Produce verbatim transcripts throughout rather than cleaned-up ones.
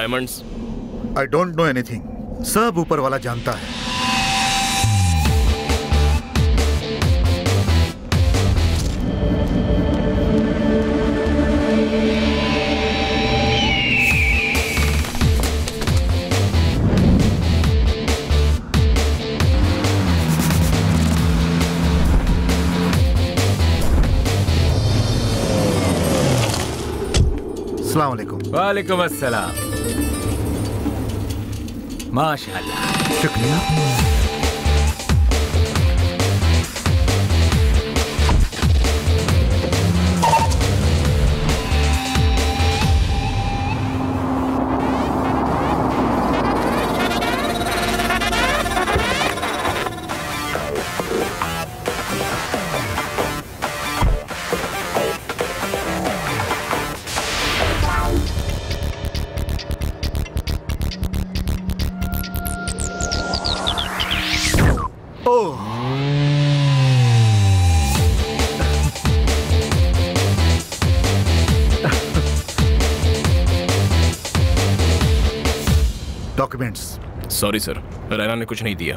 Diamonds? I don't know anything, सब ऊपर वाला जानता है। अस्सलाम वालेकुम। वालेकुम अस्सलाम। माशाअल्लाह। शुक्रिया। डॉक्यूमेंट्स। सॉरी सर, रैना ने कुछ नहीं दिया।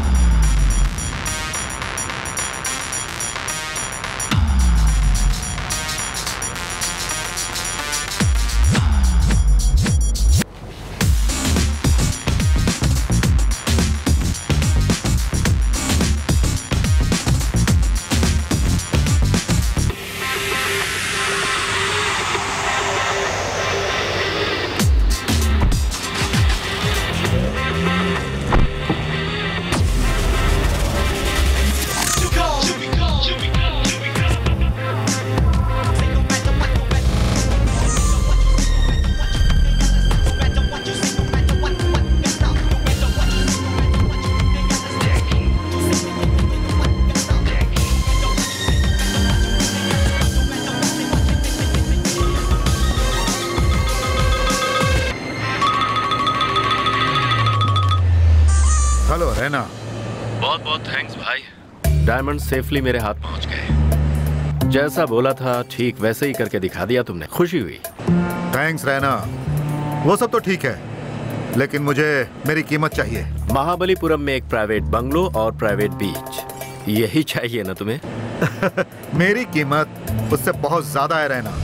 हेलो रैना। बहुत बहुत थैंक्स भाई। डायमंड सेफली मेरे हाथ पहुंच गए। जैसा बोला था ठीक वैसे ही करके दिखा दिया तुमने, खुशी हुई। थैंक्स रैना। वो सब तो ठीक है, लेकिन मुझे मेरी कीमत चाहिए। महाबलीपुरम में एक प्राइवेट बंगलो और प्राइवेट बीच, यही चाहिए ना तुम्हें? मेरी कीमत उससे बहुत ज्यादा है रैना।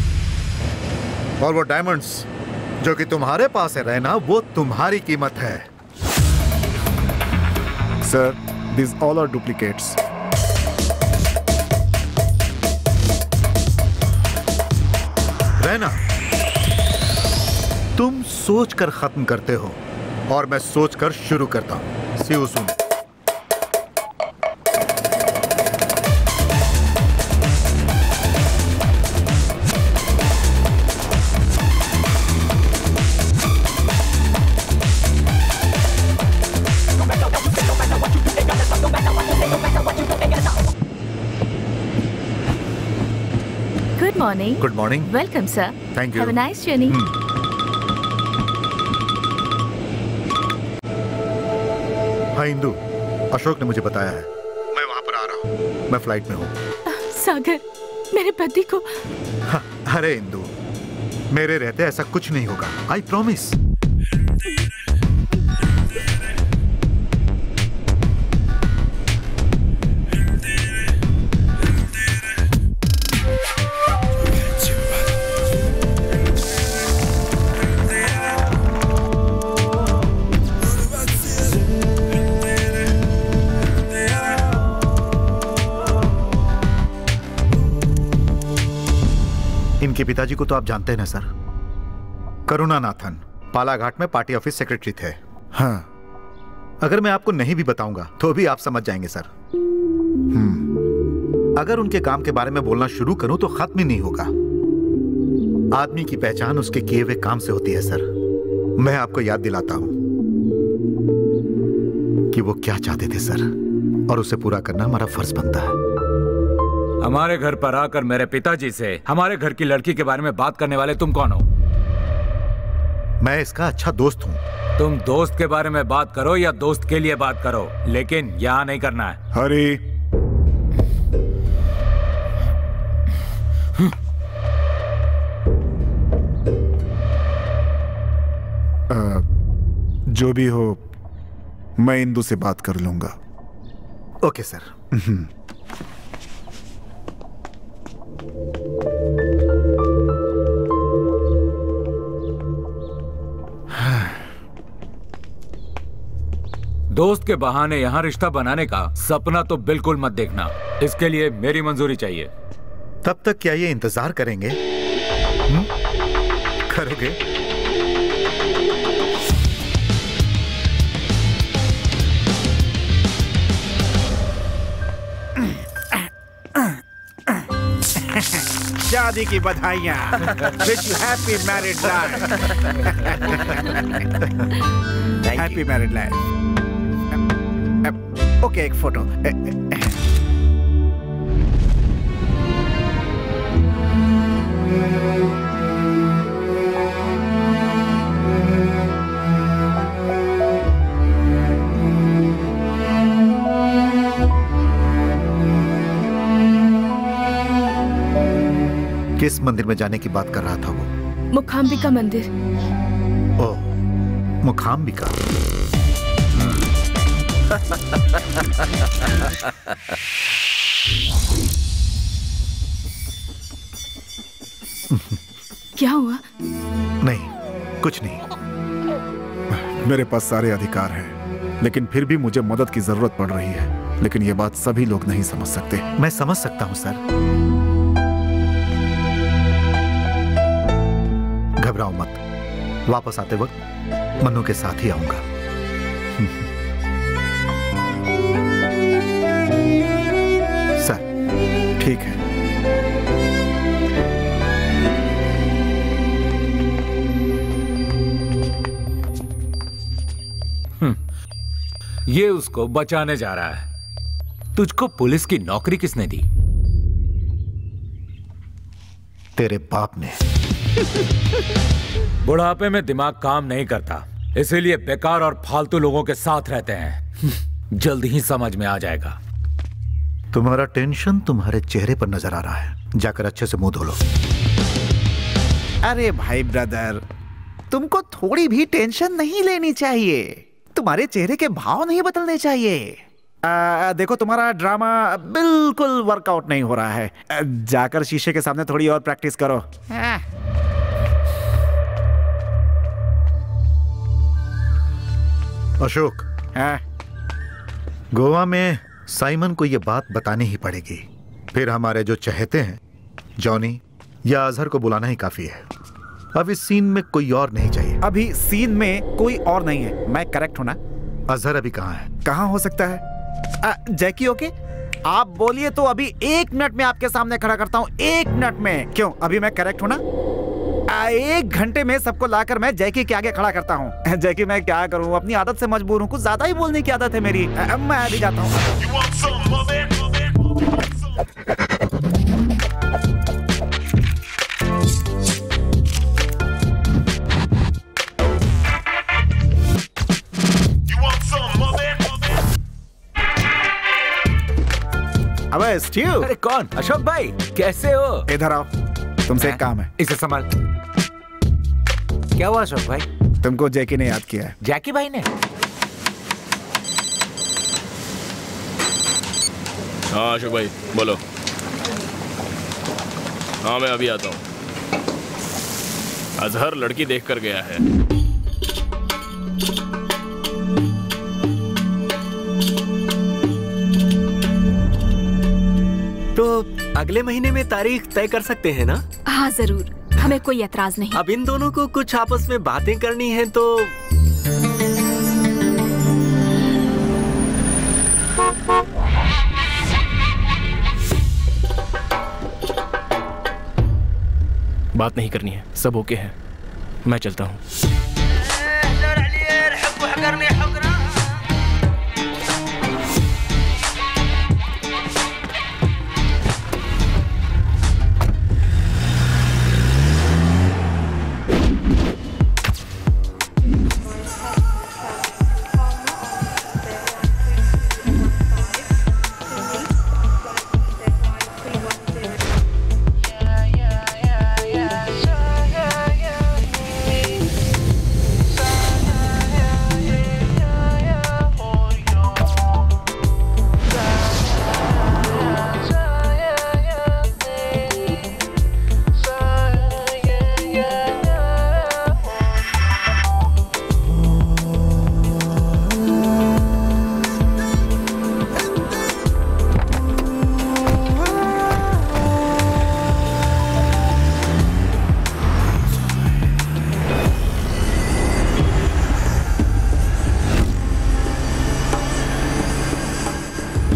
और वो डायमंड्स जो कि तुम्हारे पास है रैना, वो तुम्हारी कीमत है। Sir, these all are duplicates. Raina, तुम सोच कर खत्म करते हो और मैं सोच कर शुरू करता हूं। See you soon. Good morning. Good morning. Welcome, sir. Thank you. Have a nice journey. Hmm. हाँ इंदु, अशोक ने मुझे बताया है। मैं वहाँ पर आ रहा हूँ। मैं फ्लाइट में हूँ। सागर, मेरे पति को। हाँ, अरे इंदु, मेरे रहते ऐसा कुछ नहीं होगा। I promise. इनके पिताजी को तो आप जानते हैं ना सर, करुणानाथन, पालाघाट में पार्टी ऑफिस सेक्रेटरी थे। हाँ, अगर मैं आपको नहीं भी बताऊंगा तो भी आप समझ जाएंगे सर। हम्म, अगर उनके काम के बारे में बोलना शुरू करूं तो खत्म ही नहीं होगा। आदमी की पहचान उसके किए हुए काम से होती है सर। मैं आपको याद दिलाता हूं कि वो क्या चाहते थे सर, और उसे पूरा करना हमारा फर्ज बनता है। हमारे घर पर आकर मेरे पिताजी से हमारे घर की लड़की के बारे में बात करने वाले तुम कौन हो? मैं इसका अच्छा दोस्त हूँ। तुम दोस्त के बारे में बात करो या दोस्त के लिए बात करो, लेकिन यहाँ नहीं करना है। हरी। जो भी हो, मैं इंदु से बात कर लूंगा। Okay sir. दोस्त के बहाने यहाँ रिश्ता बनाने का सपना तो बिल्कुल मत देखना। इसके लिए मेरी मंजूरी चाहिए। तब तक क्या ये इंतजार करेंगे? हुँ? करोगे? शादी की बधाइयाँ। Wish you happy married life. Happy married life. Okay, एक फोटो। किस मंदिर में जाने की बात कर रहा था वो? मुखाम्बिका मंदिर। ओह, मुखाम्बिका। क्या हुआ? नहीं, कुछ नहीं। मेरे पास सारे अधिकार हैं, लेकिन फिर भी मुझे मदद की जरूरत पड़ रही है। लेकिन ये बात सभी लोग नहीं समझ सकते। मैं समझ सकता हूं सर। घबराओ मत। वापस आते वक्त मन्नू के साथ ही आऊंगा। सर, ठीक है। ये उसको बचाने जा रहा है। तुझको पुलिस की नौकरी किसने दी? तेरे बाप ने। बुढ़ापे में दिमाग काम नहीं करता, इसीलिए बेकार और फालतू लोगों के साथ रहते हैं। जल्द ही समझ में आ जाएगा। तुम्हारा टेंशन तुम्हारे चेहरे पर नजर आ रहा है। जाकर अच्छे से मुंह धो लो। अरे भाई ब्रदर, तुमको थोड़ी भी टेंशन नहीं लेनी चाहिए। तुम्हारे चेहरे के भाव नहीं बदलने चाहिए। आ, देखो, तुम्हारा ड्रामा बिल्कुल वर्कआउट नहीं हो रहा है। जाकर शीशे के सामने थोड़ी और प्रैक्टिस करो। अशोक, हाँ? गोवा में साइमन को यह बात बतानी ही पड़ेगी। फिर हमारे जो चहेते हैं, जॉनी या अजहर को बुलाना ही काफी है। अब इस सीन में कोई और नहीं चाहिए। अभी सीन में कोई और नहीं है। मैं करेक्ट हूं ना? अजहर अभी कहाँ है? कहाँ हो सकता है? आ, जैकी ओके, आप बोलिए तो अभी एक मिनट में आपके सामने खड़ा करता हूँ। एक मिनट में। क्यों, अभी मैं करेक्ट हूँ ना? आ, एक घंटे में सबको लाकर मैं जैकी के आगे खड़ा करता हूँ। जैकी, मैं क्या करूँ, अपनी आदत से मजबूर हूँ। कुछ ज्यादा ही बोलने की आदत है मेरी। आ, मैं अभी जाता हूँ। अबे स्टीव। अरे कौन? अशोक भाई, कैसे हो? इधर आओ, तुमसे एक काम है। इसे संभाल। क्या हुआ अशोक भाई? तुमको जैकी ने याद किया है। जैकी भाई ने? हाँ अशोक भाई, बोलो। हाँ मैं अभी आता हूँ। अजहर लड़की देख कर गया है। तो अगले महीने में तारीख तय कर सकते हैं ना? हाँ जरूर, हमें कोई एतराज नहीं। अब इन दोनों को कुछ आपस में बातें करनी है तो बात नहीं करनी है, सब ओके है। मैं चलता हूँ।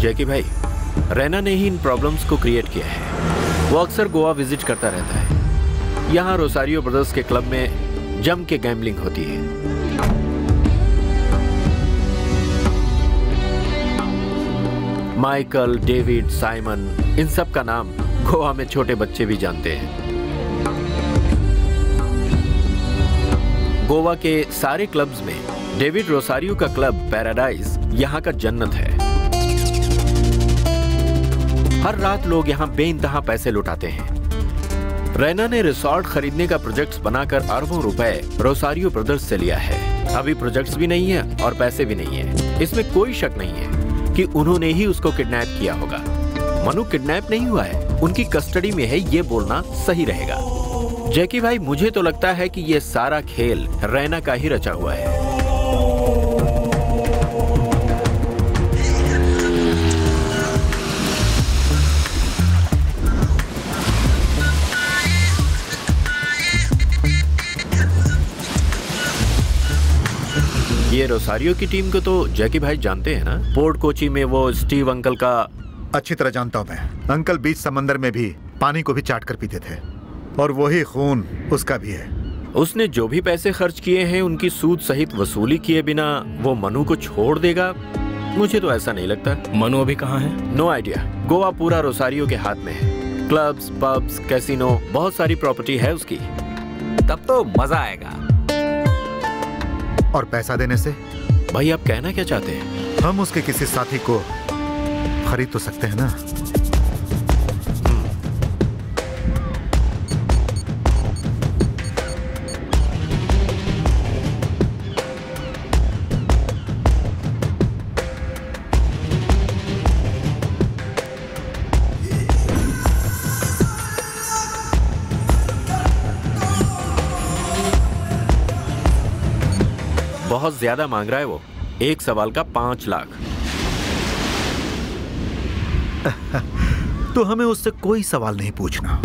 जैकी भाई, रैना ने ही इन प्रॉब्लम्स को क्रिएट किया है। वो अक्सर गोवा विजिट करता रहता है। यहाँ रोसारियो ब्रदर्स के क्लब में जम के गैम्बलिंग होती है। माइकल, डेविड, साइमन, इन सब का नाम गोवा में छोटे बच्चे भी जानते हैं। गोवा के सारे क्लब्स में डेविड रोसारियो का क्लब पैराडाइज यहाँ का जन्नत है। हर रात लोग यहाँ बेइंतहा पैसे लुटाते हैं। रैना ने रिसोर्ट खरीदने का प्रोजेक्ट्स बनाकर अरबों रुपए रोसारियो ब्रदर्स से लिया है। अभी प्रोजेक्ट्स भी नहीं है और पैसे भी नहीं है। इसमें कोई शक नहीं है कि उन्होंने ही उसको किडनैप किया होगा। मनु किडनैप नहीं हुआ है, उनकी कस्टडी में है, ये बोलना सही रहेगा। जैकी भाई, मुझे तो लगता है कि ये सारा खेल रैना का ही रचा हुआ है। ये रोसारियो की टीम को तो जैकी भाई जानते हैं ना? पोर्ट कोची में वो स्टीव अंकल का अच्छी तरह जानता हूं मैं। अंकल बीच समंदर में भी पानी को भी चाट कर पीते थे और वही खून उसका भी है। उसने जो भी पैसे खर्च किए हैं उनकी सूद सहित वसूली किए बिना वो मनु को छोड़ देगा, मुझे तो ऐसा नहीं लगता। मनु अभी कहाँ है? No idea. गोवा पूरा रोसारियो के हाथ में है। क्लब्स, पब्स, कैसीनो, बहुत सारी प्रॉपर्टी है उसकी। तब तो मजा आएगा। और पैसा देने से? भाई आप कहना क्या चाहते हैं? हम उसके किसी साथी को खरीद तो सकते हैं ना। बहुत ज्यादा मांग रहा है वो। एक सवाल का पांच लाख। तो हमें उससे कोई सवाल नहीं पूछना।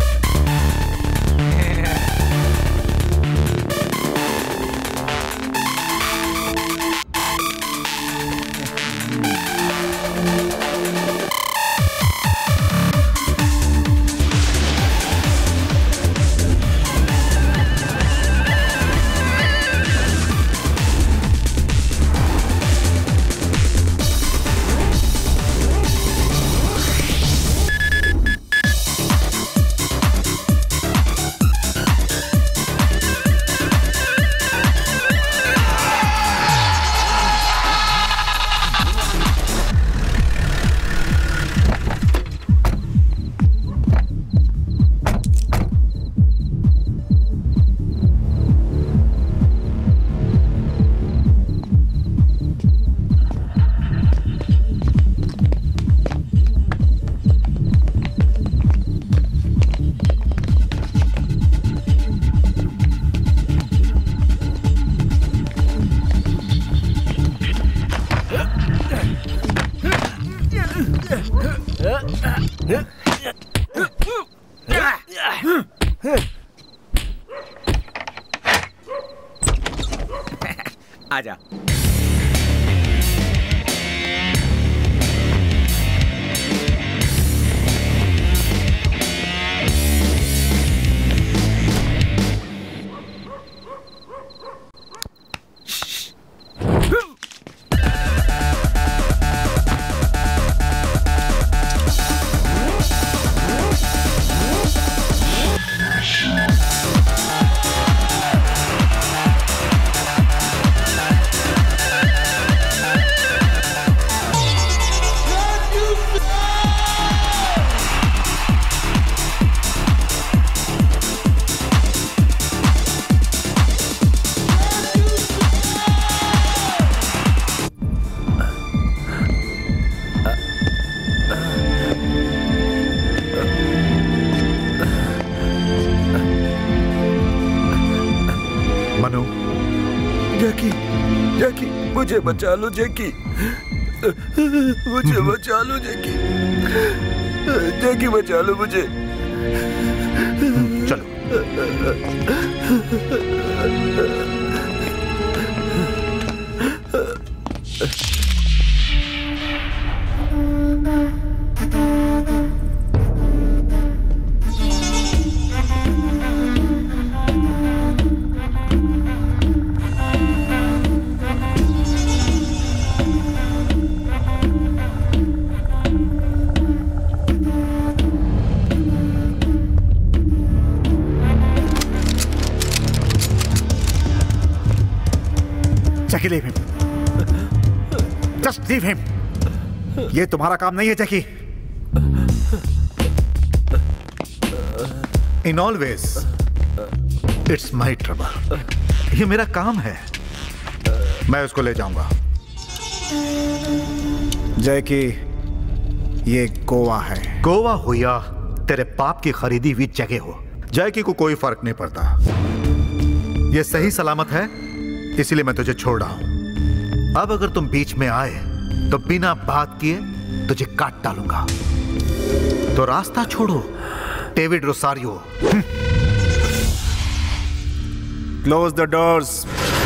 आजा। मुझे बचा लो जैकी, मुझे बचा लो जैकी, जैकी बचा लो मुझे। चलो। Jackie leave him, just leave him. ये तुम्हारा काम नहीं है Jackie. In always it's my trouble. ये मेरा काम है, मैं उसको ले जाऊंगा। जैकी, ये गोवा है। गोवा हो या तेरे पाप की खरीदी हुई जगह हो, जैकी को कोई फर्क नहीं पड़ता। ये सही सलामत है, इसीलिए मैं तुझे छोड़ रहा हूं। अब अगर तुम बीच में आए तो बिना बात किए तुझे काट डालूंगा। तो रास्ता छोड़ो David Rosario. Close the doors.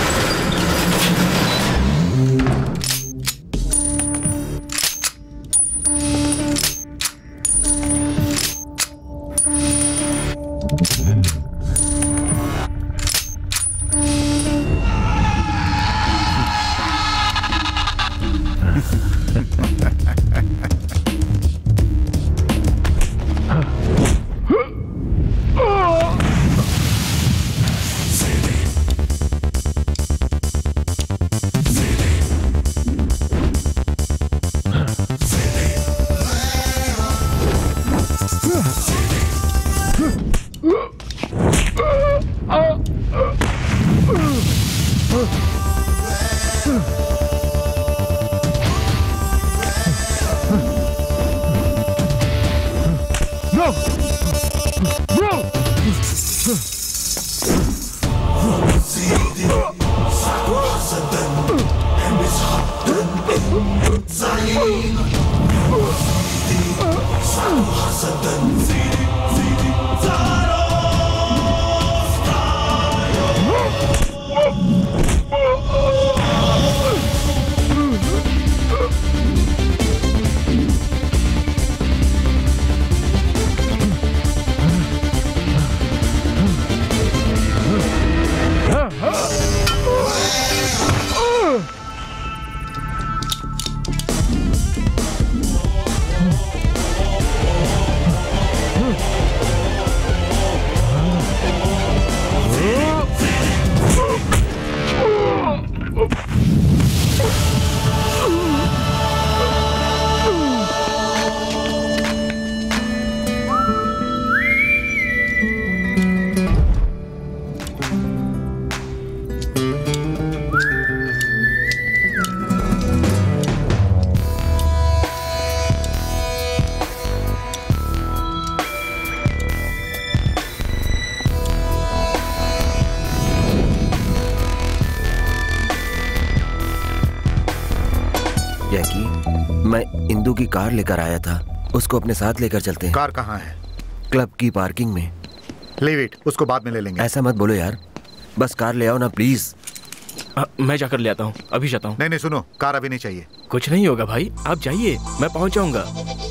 Indu की कार लेकर आया था, उसको अपने साथ लेकर चलते हैं। कार कहाँ है? क्लब की पार्किंग में। लीव इट, उसको बाद में ले लेंगे। ऐसा मत बोलो यार, बस कार ले आओ ना प्लीज। आ, मैं जाकर ले आता हूँ, अभी जाता हूँ। नहीं नहीं सुनो, कार अभी नहीं चाहिए। कुछ नहीं होगा भाई, आप जाइए, मैं पहुँच जाऊंगा।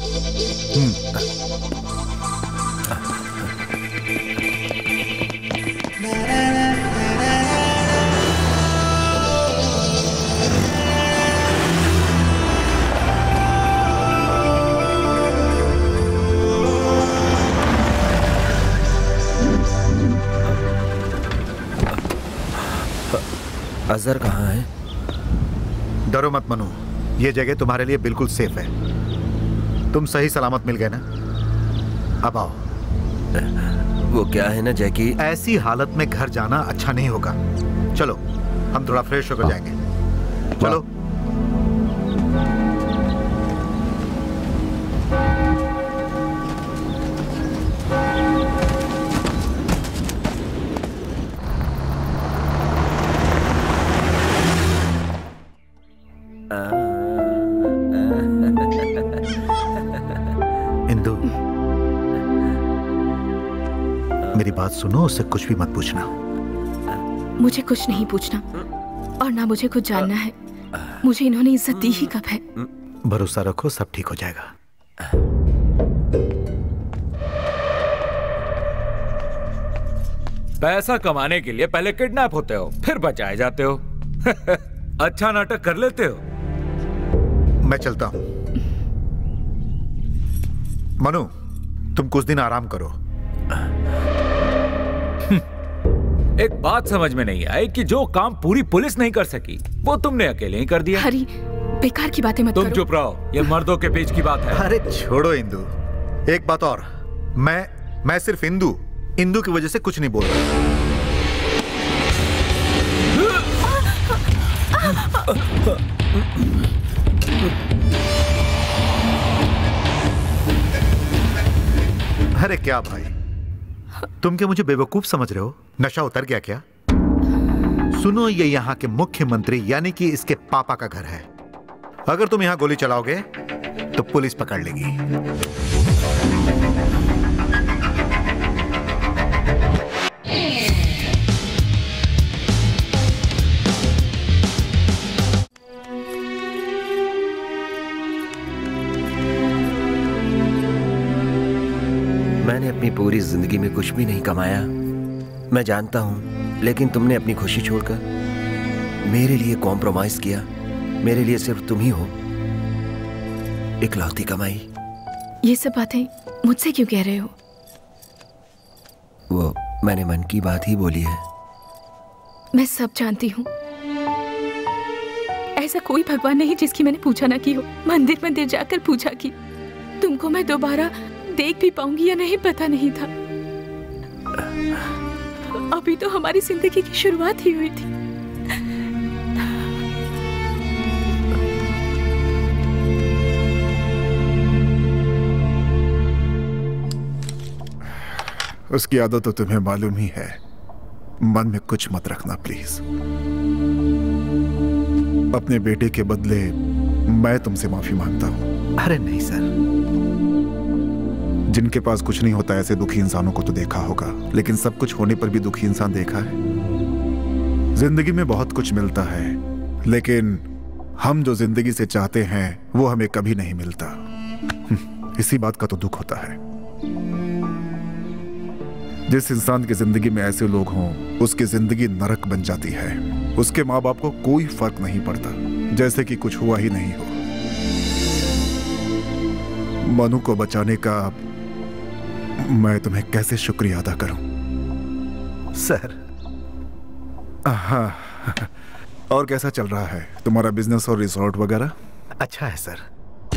अजहर कहाँ है? डरो मत मनु, ये जगह तुम्हारे लिए बिल्कुल सेफ है। तुम सही सलामत मिल गए ना, अब आओ। वो क्या है ना जैकी, ऐसी हालत में घर जाना अच्छा नहीं होगा। चलो हम थोड़ा फ्रेश होकर जाएंगे, चलो। इंदु, मेरी बात सुनो, उससे कुछ भी मत पूछना। मुझे कुछ नहीं पूछना और ना मुझे कुछ जानना है। मुझे इन्होंने इज्जत दी ही कब है। भरोसा रखो, सब ठीक हो जाएगा। पैसा कमाने के लिए पहले किडनैप होते हो, फिर बचाए जाते हो। अच्छा नाटक कर लेते हो। मैं चलता हूं। मनु, तुम कुछ दिन आराम करो। एक बात समझ में नहीं आई कि जो काम पूरी पुलिस नहीं कर सकी वो तुमने अकेले ही कर दिया। हरी, बेकार की बातें मत तुम करो। चुप रहो, ये मर्दों के बीच की बात है। अरे छोड़ो इंदु। एक बात और, मैं मैं सिर्फ इंदु इंदु की वजह से कुछ नहीं बोल रहा। अरे क्या भाई, तुम क्या मुझे बेवकूफ समझ रहे हो? नशा उतर गया क्या? सुनो, ये यहाँ के मुख्यमंत्री यानी कि इसके पापा का घर है। अगर तुम यहाँ गोली चलाओगे तो पुलिस पकड़ लेगी। मैंने अपनी पूरी जिंदगी में कुछ भी नहीं कमाया, मैं जानता हूं, लेकिन तुमने अपनी खुशी छोड़कर मेरे लिए कॉम्प्रोमाइज किया। मेरे लिए सिर्फ तुम ही हो, इकलौती कमाई। ये सब बातें मुझसे क्यों कह रहे हो? वो मैंने मन की बात ही बोली है। मैं सब जानती हूँ। ऐसा कोई भगवान नहीं जिसकी मैंने पूजा ना की हो। मंदिर मंदिर जाकर पूजा की। तुमको मैं दोबारा देख भी पाऊंगी या नहीं पता नहीं था। अभी तो हमारी जिंदगी की शुरुआत ही हुई थी। उसकी आदत तो तुम्हें मालूम ही है। मन में कुछ मत रखना प्लीज। अपने बेटे के बदले मैं तुमसे माफी मांगता हूं। अरे नहीं सर। जिनके पास कुछ नहीं होता ऐसे दुखी इंसानों को तो देखा होगा, लेकिन सब कुछ होने पर भी दुखी इंसान देखा है? जिंदगी में बहुत कुछ मिलता है, लेकिन हम जो जिंदगी से चाहते हैं वो हमें कभी नहीं मिलता। इसी बात का तो दुख होता है। जिस इंसान की जिंदगी में ऐसे लोग हों, उसकी जिंदगी नरक बन जाती है। उसके माँ बाप को कोई फर्क नहीं पड़ता, जैसे कि कुछ हुआ ही नहीं हो। मनु को बचाने का मैं तुम्हें कैसे शुक्रिया अदा करूं? सर। हाँ, और कैसा चल रहा है तुम्हारा बिजनेस और रिसोर्ट वगैरह? अच्छा है सर।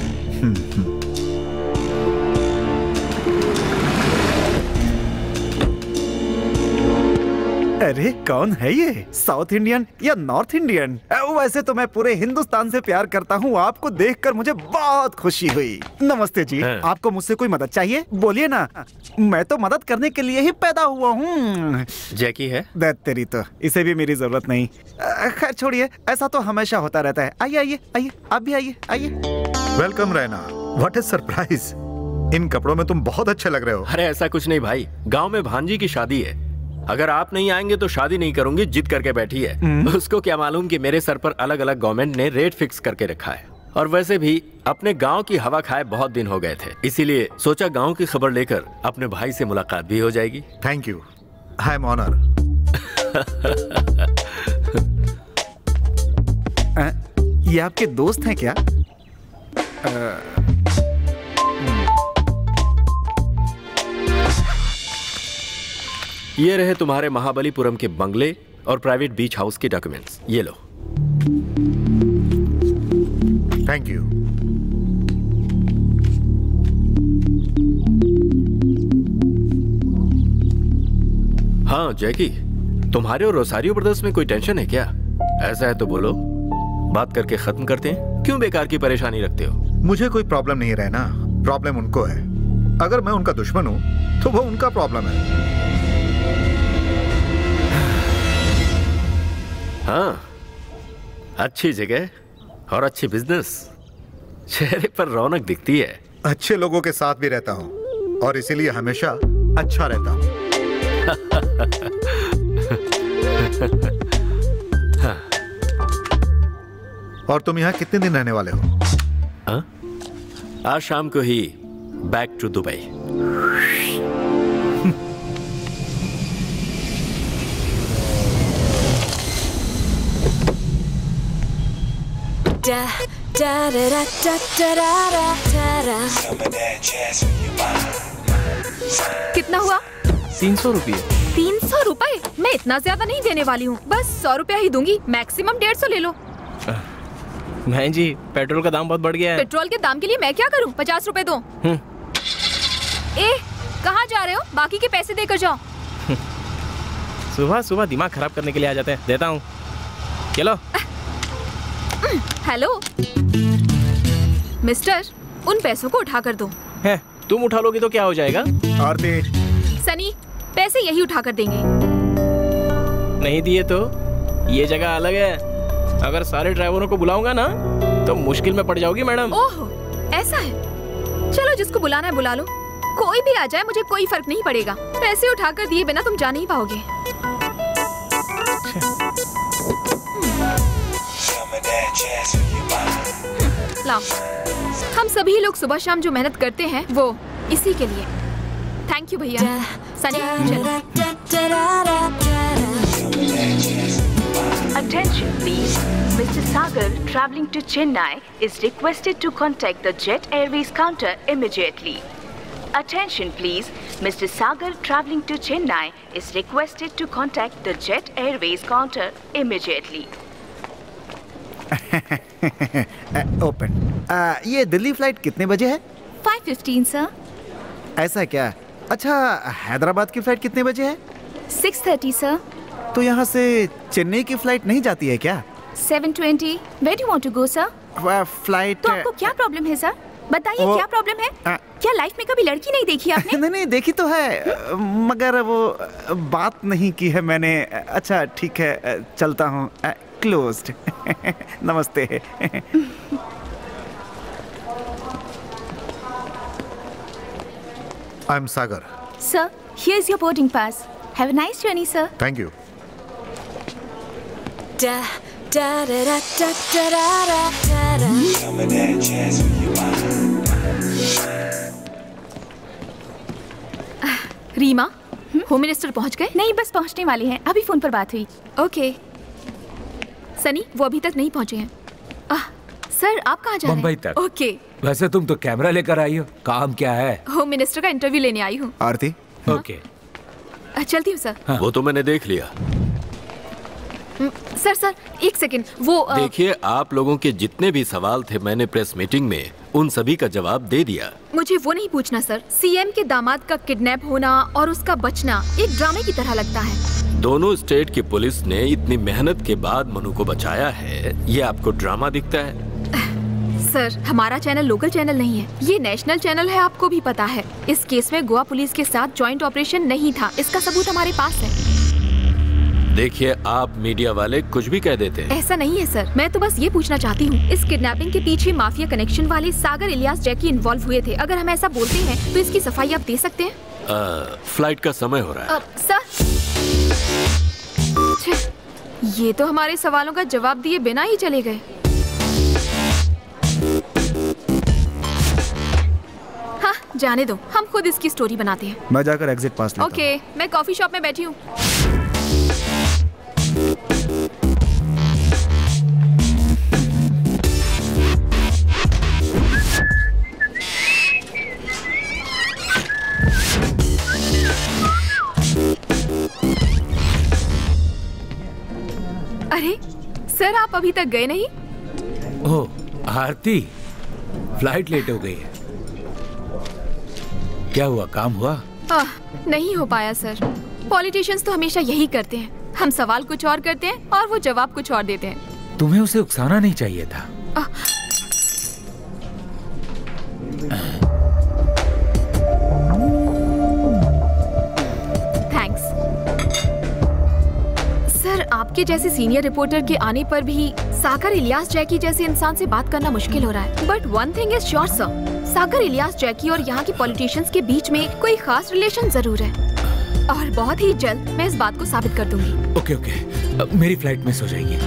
अरे कौन है ये? साउथ इंडियन या नॉर्थ इंडियन? वैसे तो मैं पूरे हिंदुस्तान से प्यार करता हूँ। आपको देखकर मुझे बहुत खुशी हुई। नमस्ते जी। हाँ। आपको मुझसे कोई मदद चाहिए? बोलिए ना, मैं तो मदद करने के लिए ही पैदा हुआ हूँ। जैकी है? दैट तेरी तो, इसे भी मेरी जरूरत नहीं। खैर छोड़िए, ऐसा तो हमेशा होता रहता है। आइए आइए आइए, आप भी आइए आइए। Welcome Raina. What is surprise? इन कपड़ों में तुम बहुत अच्छे लग रहे हो। अरे ऐसा कुछ नहीं भाई, गाँव में भांजी की शादी है। अगर आप नहीं आएंगे तो शादी नहीं करूंगी, जिद करके बैठी है। उसको क्या मालूम कि मेरे सर पर अलग अलग गवर्नमेंट ने रेट फिक्स करके रखा है। और वैसे भी अपने गांव की हवा खाए बहुत दिन हो गए थे, इसीलिए सोचा गांव की खबर लेकर अपने भाई से मुलाकात भी हो जाएगी। Thank you, I am honour. ये आपके दोस्त हैं क्या? आ... ये रहे तुम्हारे महाबलीपुरम के बंगले और प्राइवेट बीच हाउस के डॉक्यूमेंट्स। ये लो। Thank you. हाँ जैकी, तुम्हारे और रोसारियो ब्रदर्स में कोई टेंशन है क्या? ऐसा है तो बोलो, बात करके खत्म करते हैं। क्यों बेकार की परेशानी रखते हो? मुझे कोई प्रॉब्लम नहीं रहना, प्रॉब्लम उनको है। अगर मैं उनका दुश्मन हूं तो वो उनका प्रॉब्लम है। हाँ, अच्छी जगह और अच्छी बिजनेस, चेहरे पर रौनक दिखती है। अच्छे लोगों के साथ भी रहता हूँ और इसीलिए हमेशा अच्छा रहता हूँ। हाँ। और तुम यहाँ कितने दिन रहने वाले हो? हाँ? आज शाम को ही back to Dubai. Da da da da da da da da. कितना हुआ? तीन सौ रुपये। तीन सौ रुपए? मैं इतना ज्यादा नहीं देने वाली हूँ, बस सौ रुपया ही दूंगी, मैक्सिमम डेढ़ सौ ले लो। बहन जी पेट्रोल का दाम बहुत बढ़ गया है। पेट्रोल के दाम के लिए मैं क्या करूँ? पचास रुपए दो। ए, कहाँ जा रहे हो? बाकी के पैसे देकर जाओ। सुबह सुबह दिमाग खराब करने के लिए आ जाते हैं। देता हूँ, चलो। हेलो मिस्टर, उन पैसों को उठा कर दो। है, तुम उठा लोगी तो क्या हो जाएगा? आरती। सनी, पैसे यही उठा कर देंगे। नहीं दिए तो? ये जगह अलग है, अगर सारे ड्राइवरों को बुलाऊंगा ना तो मुश्किल में पड़ जाओगी मैडम। ओह, ऐसा है? चलो जिसको बुलाना है बुला लो, कोई भी आ जाए मुझे कोई फर्क नहीं पड़ेगा। पैसे उठा कर दिए बिना तुम जा नहीं पाओगे। लाओ, हम सभी लोग सुबह शाम जो मेहनत करते हैं वो इसी के लिए। थैंक यू भैया। Sunny, Attention please. Mister Sagar traveling to Chennai is requested to contact the Jet Airways counter immediately. Attention please. Mister Sagar traveling to Chennai is requested to contact the Jet Airways counter immediately. Open. ये Delhi flight कितने बजे है? Five fifteen sir. ऐसा क्या? अच्छा, हैदराबाद की flight कितने बजे है? Six thirty sir. तो यहाँ से चेन्नई की फ्लाइट नहीं जाती है क्या? Seven twenty. Where do you want to go sir? Flight. तो आपको क्या प्रॉब्लम है सर? बताइए क्या प्रॉब्लम है? आ, क्या लाइफ में कभी लड़की नहीं देखी आपने? नहीं नहीं देखी तो है, मगर वो बात नहीं की है मैंने। अच्छा ठीक है, चलता हूँ। क्लोज्ड। नमस्ते। I am Sagar. Sir, here is your boarding pass. Have a nice journey, sir. Thank you. Da da da da da da da da da. Some of that jazz for you, Reema, home minister पहुंच गए? नहीं, बस पहुंचने वाले हैं, अभी phone पर बात हुई। ओके। सनी, वो अभी तक नहीं पहुंचे हैं। आह, सर आप कहाँ जा रहे हैं? मुंबई तक। ओके। वैसे तुम तो कैमरा लेकर आई हो, काम क्या है? होम मिनिस्टर का इंटरव्यू लेने आई हूँ। आरती। ओके। चलती हूँ सर। हाँ। वो तो मैंने देख लिया। सर सर एक सेकंड, वो आ... देखिए, आप लोगों के जितने भी सवाल थे मैंने प्रेस मीटिंग में उन सभी का जवाब दे दिया। मुझे वो नहीं पूछना सर। सीएम के दामाद का किडनैप होना और उसका बचना एक ड्रामे की तरह लगता है। दोनों स्टेट की पुलिस ने इतनी मेहनत के बाद मनु को बचाया है, ये आपको ड्रामा दिखता है? सर, हमारा चैनल लोकल चैनल नहीं है, ये नेशनल चैनल है, आपको भी पता है। इस केस में गोवा पुलिस के साथ जॉइंट ऑपरेशन नहीं था, इसका सबूत हमारे पास है। देखिए, आप मीडिया वाले कुछ भी कह देते हैं। ऐसा नहीं है सर, मैं तो बस ये पूछना चाहती हूँ, इस किडनैपिंग के पीछे माफिया कनेक्शन वाले सागर इलियास जैकी इन्वॉल्व हुए थे। अगर हम ऐसा बोलते हैं तो इसकी सफाई आप दे सकते हैं? आ, फ्लाइट का समय हो रहा है। आ, सर, ये तो हमारे सवालों का जवाब दिए बिना ही चले गए। हाँ, जाने दो, हम खुद इसकी स्टोरी बनाते हैं। मैं जाकर एग्जिट पास लेता हूं। ओके, मैं कॉफी शॉप में बैठी हूँ। अरे सर, आप अभी तक गए नहीं? ओह आरती, फ्लाइट लेट हो गई है। क्या हुआ, काम हुआ? आ, नहीं हो पाया सर। पॉलिटिशियंस तो हमेशा यही करते हैं, हम सवाल कुछ और करते हैं और वो जवाब कुछ और देते हैं। तुम्हें उसे उकसाना नहीं चाहिए था। आ, थैंक्स सर। आपके जैसे सीनियर रिपोर्टर के आने पर भी सागर इलियास जैकी जैसे इंसान से बात करना मुश्किल हो रहा है। But one thing is sure sir, Sagar Ilyas Jackie और यहाँ के पॉलिटिशियंस के बीच में कोई खास रिलेशन जरूर है, और बहुत ही जल्द मैं इस बात को साबित कर दूंगी। ओके ओके, मेरी फ्लाइट मिस हो जाएगी।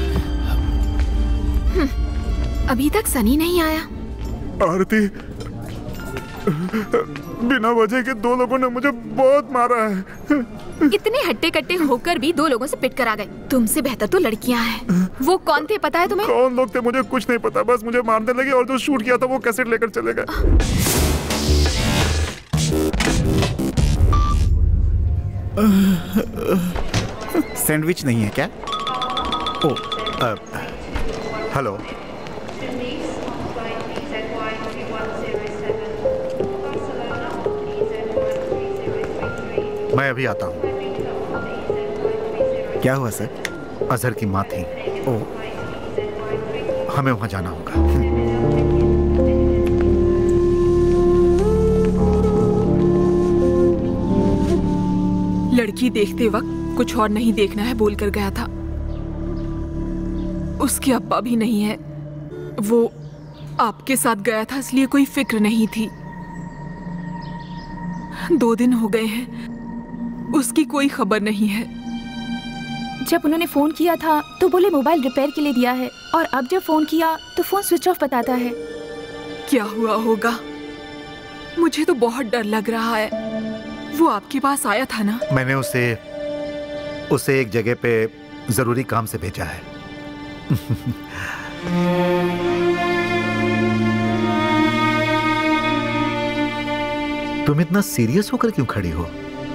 अभी तक सनी नहीं आया। आरती, बिना वजह के दो लोगों ने मुझे बहुत मारा है। इतने हट्टे कट्टे होकर भी दो लोगों से पिट कर आ गए। तुमसे बेहतर तो लड़कियां हैं। वो कौन थे पता है तुम्हें? कौन लोग थे मुझे कुछ नहीं पता, बस मुझे मारने लगे और जो शूट किया था वो कैसेट लेकर चले गए। सैंडविच नहीं है क्या? Oh, hello. मैं अभी आता हूँ। क्या हुआ सर? अजहर की माँ थी। ओ, हमें वहां जाना होगा। लड़की देखते वक्त कुछ और नहीं देखना है बोलकर गया था। उसके अब्बा भी नहीं है। वो आपके साथ गया था इसलिए कोई फिक्र नहीं थी। दो दिन हो गए हैं, उसकी कोई खबर नहीं है। जब उन्होंने फोन किया था तो बोले मोबाइल रिपेयर के लिए दिया है, और अब जब फोन किया तो फोन स्विच ऑफ बताता है। क्या हुआ होगा? मुझे तो बहुत डर लग रहा है। वो आपके पास आया था ना? मैंने उसे उसे एक जगह पे जरूरी काम से भेजा है। तुम इतना सीरियस होकर क्यों खड़ी हो?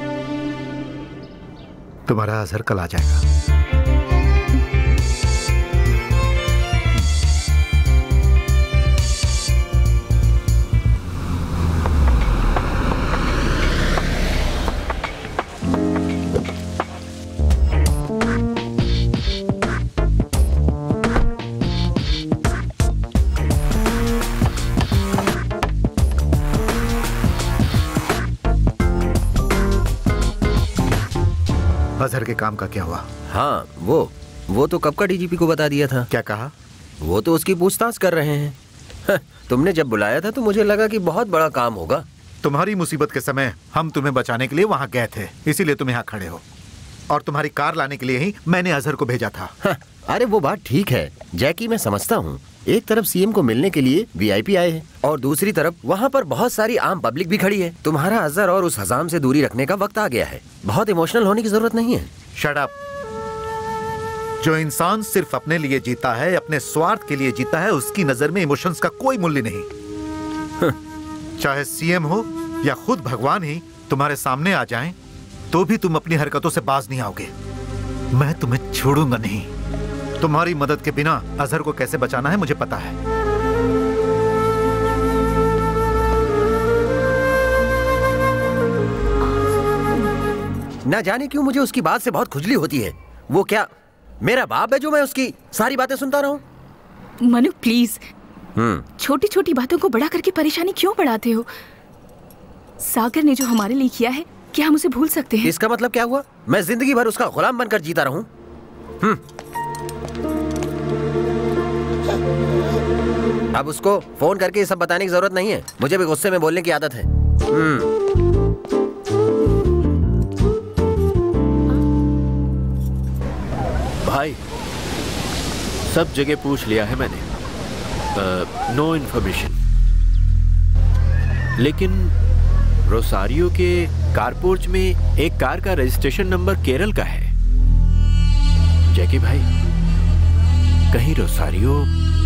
तुम्हारा अजहर कल आ जाएगा। अजहर के काम का क्या हुआ? हाँ, वो वो तो कब का डीजीपी को बता दिया था। क्या कहा? वो तो उसकी पूछताछ कर रहे हैं। तुमने जब बुलाया था तो मुझे लगा कि बहुत बड़ा काम होगा। तुम्हारी मुसीबत के समय हम तुम्हें बचाने के लिए वहाँ गए थे, इसीलिए तुम यहाँ खड़े हो। और तुम्हारी कार लाने के लिए ही मैंने अजहर को भेजा था। हाँ, अरे वो बात ठीक है जैकी, मैं समझता हूँ। एक तरफ सीएम को मिलने के लिए वीआईपी आए हैं और दूसरी तरफ वहाँ पर बहुत सारी आम पब्लिक भी खड़ी है। तुम्हारा अजहर और उस हजाम से दूरी रखने का वक्त आ गया है। बहुत इमोशनल होने की जरूरत नहीं है। Shut up. जो इंसान सिर्फ अपने लिए जीता है, अपने स्वार्थ के लिए जीता है, उसकी नजर में इमोशंस का कोई मूल्य नहीं। चाहे सीएम हो या खुद भगवान ही तुम्हारे सामने आ जाएं, तो भी तुम अपनी हरकतों से बाज नहीं आओगे। मैं तुम्हें छोड़ूंगा नहीं। तुम्हारी मदद के बिना अजहर को कैसे बचाना है मुझे पता है। ना जाने क्यों मुझे उसकी बात से बहुत खुजली होती है। वो क्या मेरा बाप है जो मैं उसकी सारी बातें सुनता रहूं? मनु प्लीज, हम्म छोटी छोटी बातों को बड़ा करके परेशानी क्यों बढ़ाते हो? सागर ने जो हमारे लिए किया है, क्या हम उसे भूल सकते हैं? इसका मतलब क्या हुआ? मैं जिंदगी भर उसका गुलाम बनकर जीता रहूं? हम्म अब उसको फोन करके ये सब बताने की जरूरत नहीं है। मुझे भी गुस्से में बोलने की आदत है। हम्म भाई, सब जगह पूछ लिया है मैंने, नो इन्फॉर्मेशन। लेकिन रोसारियो के कारपोर्च में एक कार का रजिस्ट्रेशन नंबर केरल का है। जैकी भाई, कहीं Rosario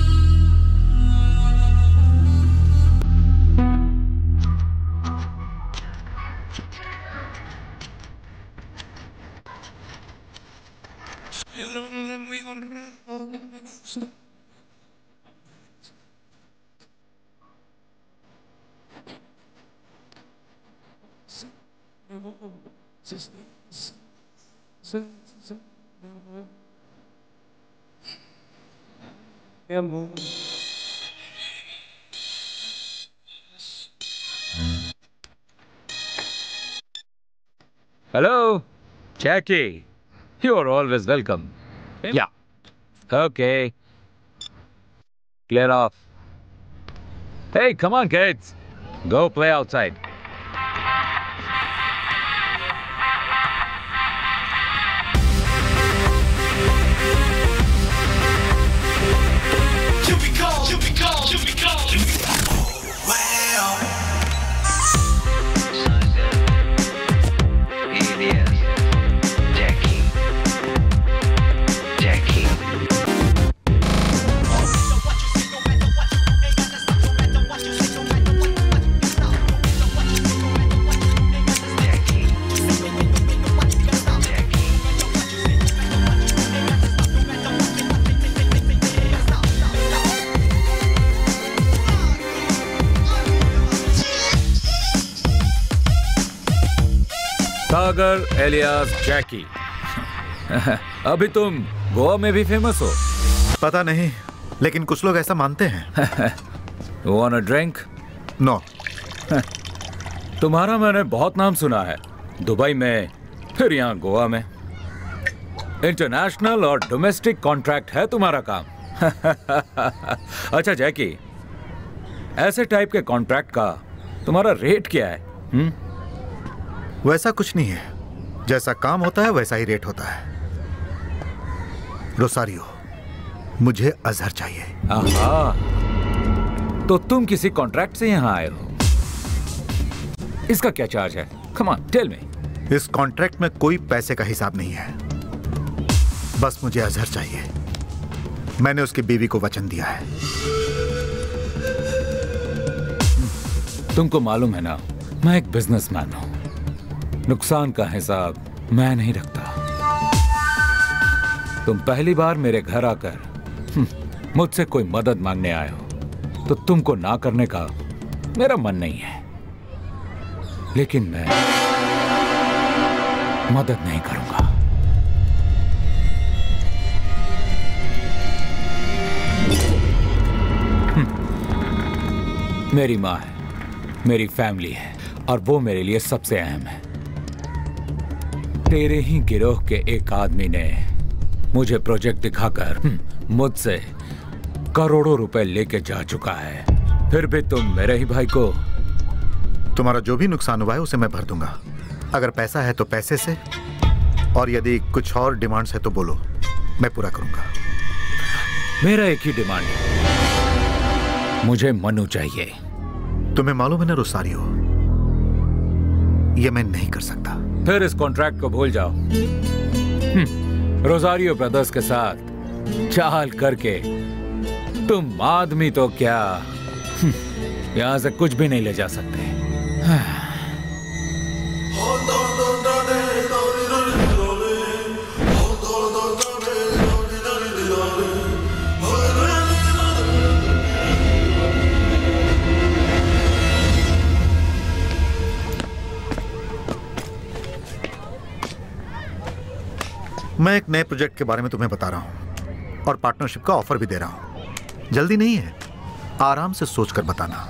Hello, Jackie. You're always welcome. Yeah. Okay. Clear off. Hey, come on, kids. Go play outside. Sagar alias Jackie. अभी तुम गोवा में भी फेमस हो? पता नहीं, लेकिन कुछ लोग ऐसा मानते हैं। Want a drink? नो। तुम्हारा मैंने बहुत नाम सुना है, दुबई में, फिर यहाँ गोवा में। इंटरनेशनल और डोमेस्टिक कॉन्ट्रैक्ट है तुम्हारा काम। अच्छा जैकी, ऐसे टाइप के कॉन्ट्रैक्ट का तुम्हारा रेट क्या है? हुँ? वैसा कुछ नहीं है, जैसा काम होता है वैसा ही रेट होता है। रोसारियो, मुझे अजहर चाहिए। आहा, तो तुम किसी कॉन्ट्रैक्ट से यहाँ आए हो? इसका क्या चार्ज है? Come on tell me. इस कॉन्ट्रैक्ट में कोई पैसे का हिसाब नहीं है, बस मुझे अजहर चाहिए। मैंने उसकी बीवी को वचन दिया है। तुमको मालूम है ना, मैं एक बिजनेसमैन हूं। नुकसान का हिसाब मैं नहीं रखता। तुम पहली बार मेरे घर आकर मुझसे कोई मदद मांगने आए हो, तो तुमको ना करने का मेरा मन नहीं है, लेकिन मैं मदद नहीं करूंगा। मेरी माँ है, मेरी फैमिली है, और वो मेरे लिए सबसे अहम है। तेरे ही गिरोह के एक आदमी ने मुझे प्रोजेक्ट दिखाकर मुझसे करोड़ों रुपए लेके जा चुका है, फिर भी तुम मेरे ही भाई को। तुम्हारा जो भी नुकसान हुआ है उसे मैं भर दूंगा। अगर पैसा है तो पैसे से, और यदि कुछ और डिमांड्स है तो बोलो, मैं पूरा करूंगा। मेरा एक ही डिमांड है, मुझे मनु चाहिए। तुम्हें मालूम है ना रोसारियो, ये मैं नहीं कर सकता। फिर इस कॉन्ट्रैक्ट को भूल जाओ। रोजारियो ब्रदर्स के साथ चाल करके तुम आदमी तो क्या यहां से कुछ भी नहीं ले जा सकते। मैं एक नए प्रोजेक्ट के बारे में तुम्हें बता रहा हूं और पार्टनरशिप का ऑफर भी दे रहा हूं। जल्दी नहीं है, आराम से सोचकर बताना।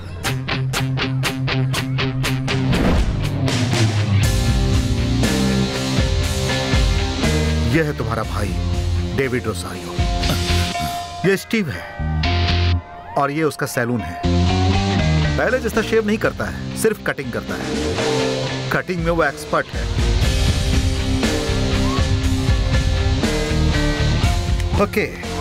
यह है तुम्हारा भाई डेविड रोसारियो, ये स्टीव है, और ये उसका सैलून है। पहले जैसा शेव नहीं करता है, सिर्फ कटिंग करता है। कटिंग में वो एक्सपर्ट है। ओके,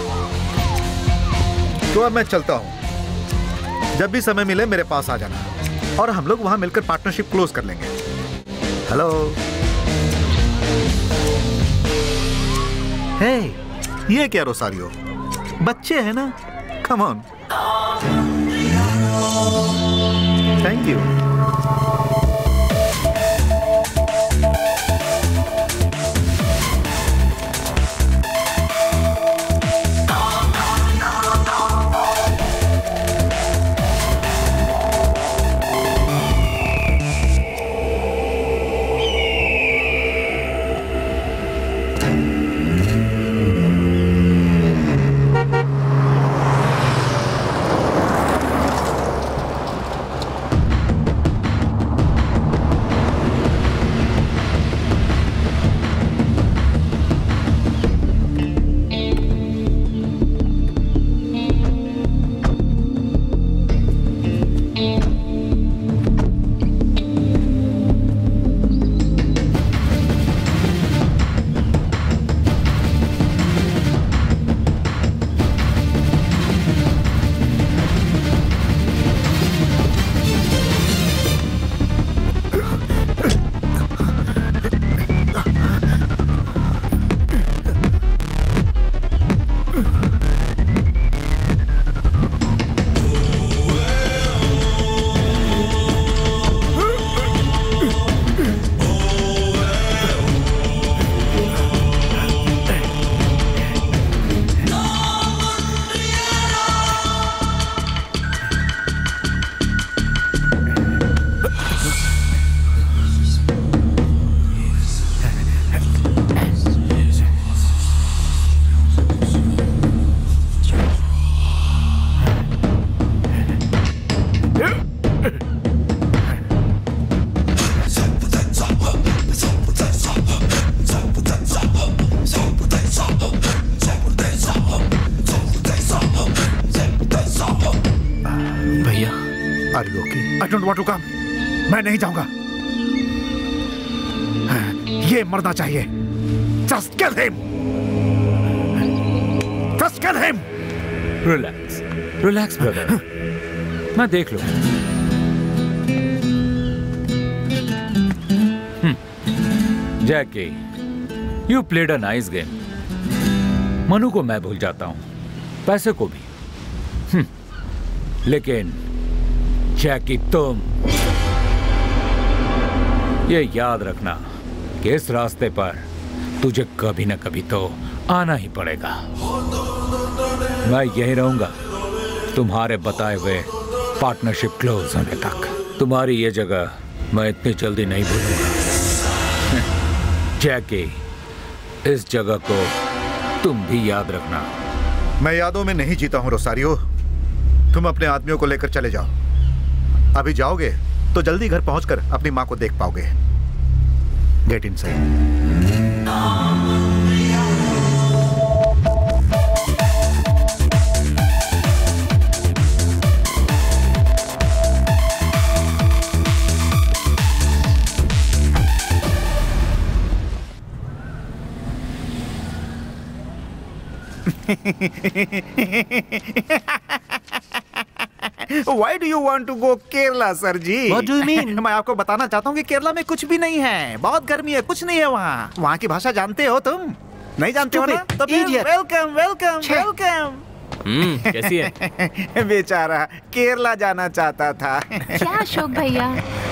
तो अब मैं चलता हूं। जब भी समय मिले मेरे पास आ जाना, और हम लोग वहां मिलकर पार्टनरशिप क्लोज कर लेंगे। हेलो। हे, ये क्या रोसारियो, बच्चे हैं ना? Come on. Thank you. Don't want to come. मैं नहीं जाऊंगा। ये मरना चाहिए। Just kill him. Just kill him. Relax, relax brother, मैं देख लूं। Jackie, you played a nice game. Manu को मैं भूल जाता हूं, पैसे को भी, लेकिन जैकी तुम ये याद रखना कि इस रास्ते पर तुझे कभी न कभी तो आना ही पड़ेगा। मैं यहीं रहूंगा तुम्हारे बताए हुए पार्टनरशिप क्लोज होने तक। तुम्हारी ये जगह मैं इतनी जल्दी नहीं भूलूंगा। जैकी, इस जगह को तुम भी याद रखना। मैं यादों में नहीं जीता हूं रोसारियो। तुम अपने आदमियों को लेकर चले जाओ। अभी जाओगे तो जल्दी घर पहुंचकर अपनी मां को देख पाओगे। Get inside. Why do you want to go Kerala sir ji? What do you mean? मैं आपको बताना चाहता हूँ कि केरला में कुछ भी नहीं है। बहुत गर्मी है, कुछ नहीं है वहाँ। वहाँ की भाषा जानते हो तुम? नहीं जानते हो ना? तो वेलकम वेलकम वेलकम। हम्म, कैसी है? बेचारा केरला जाना चाहता था। क्या अशोक भैया?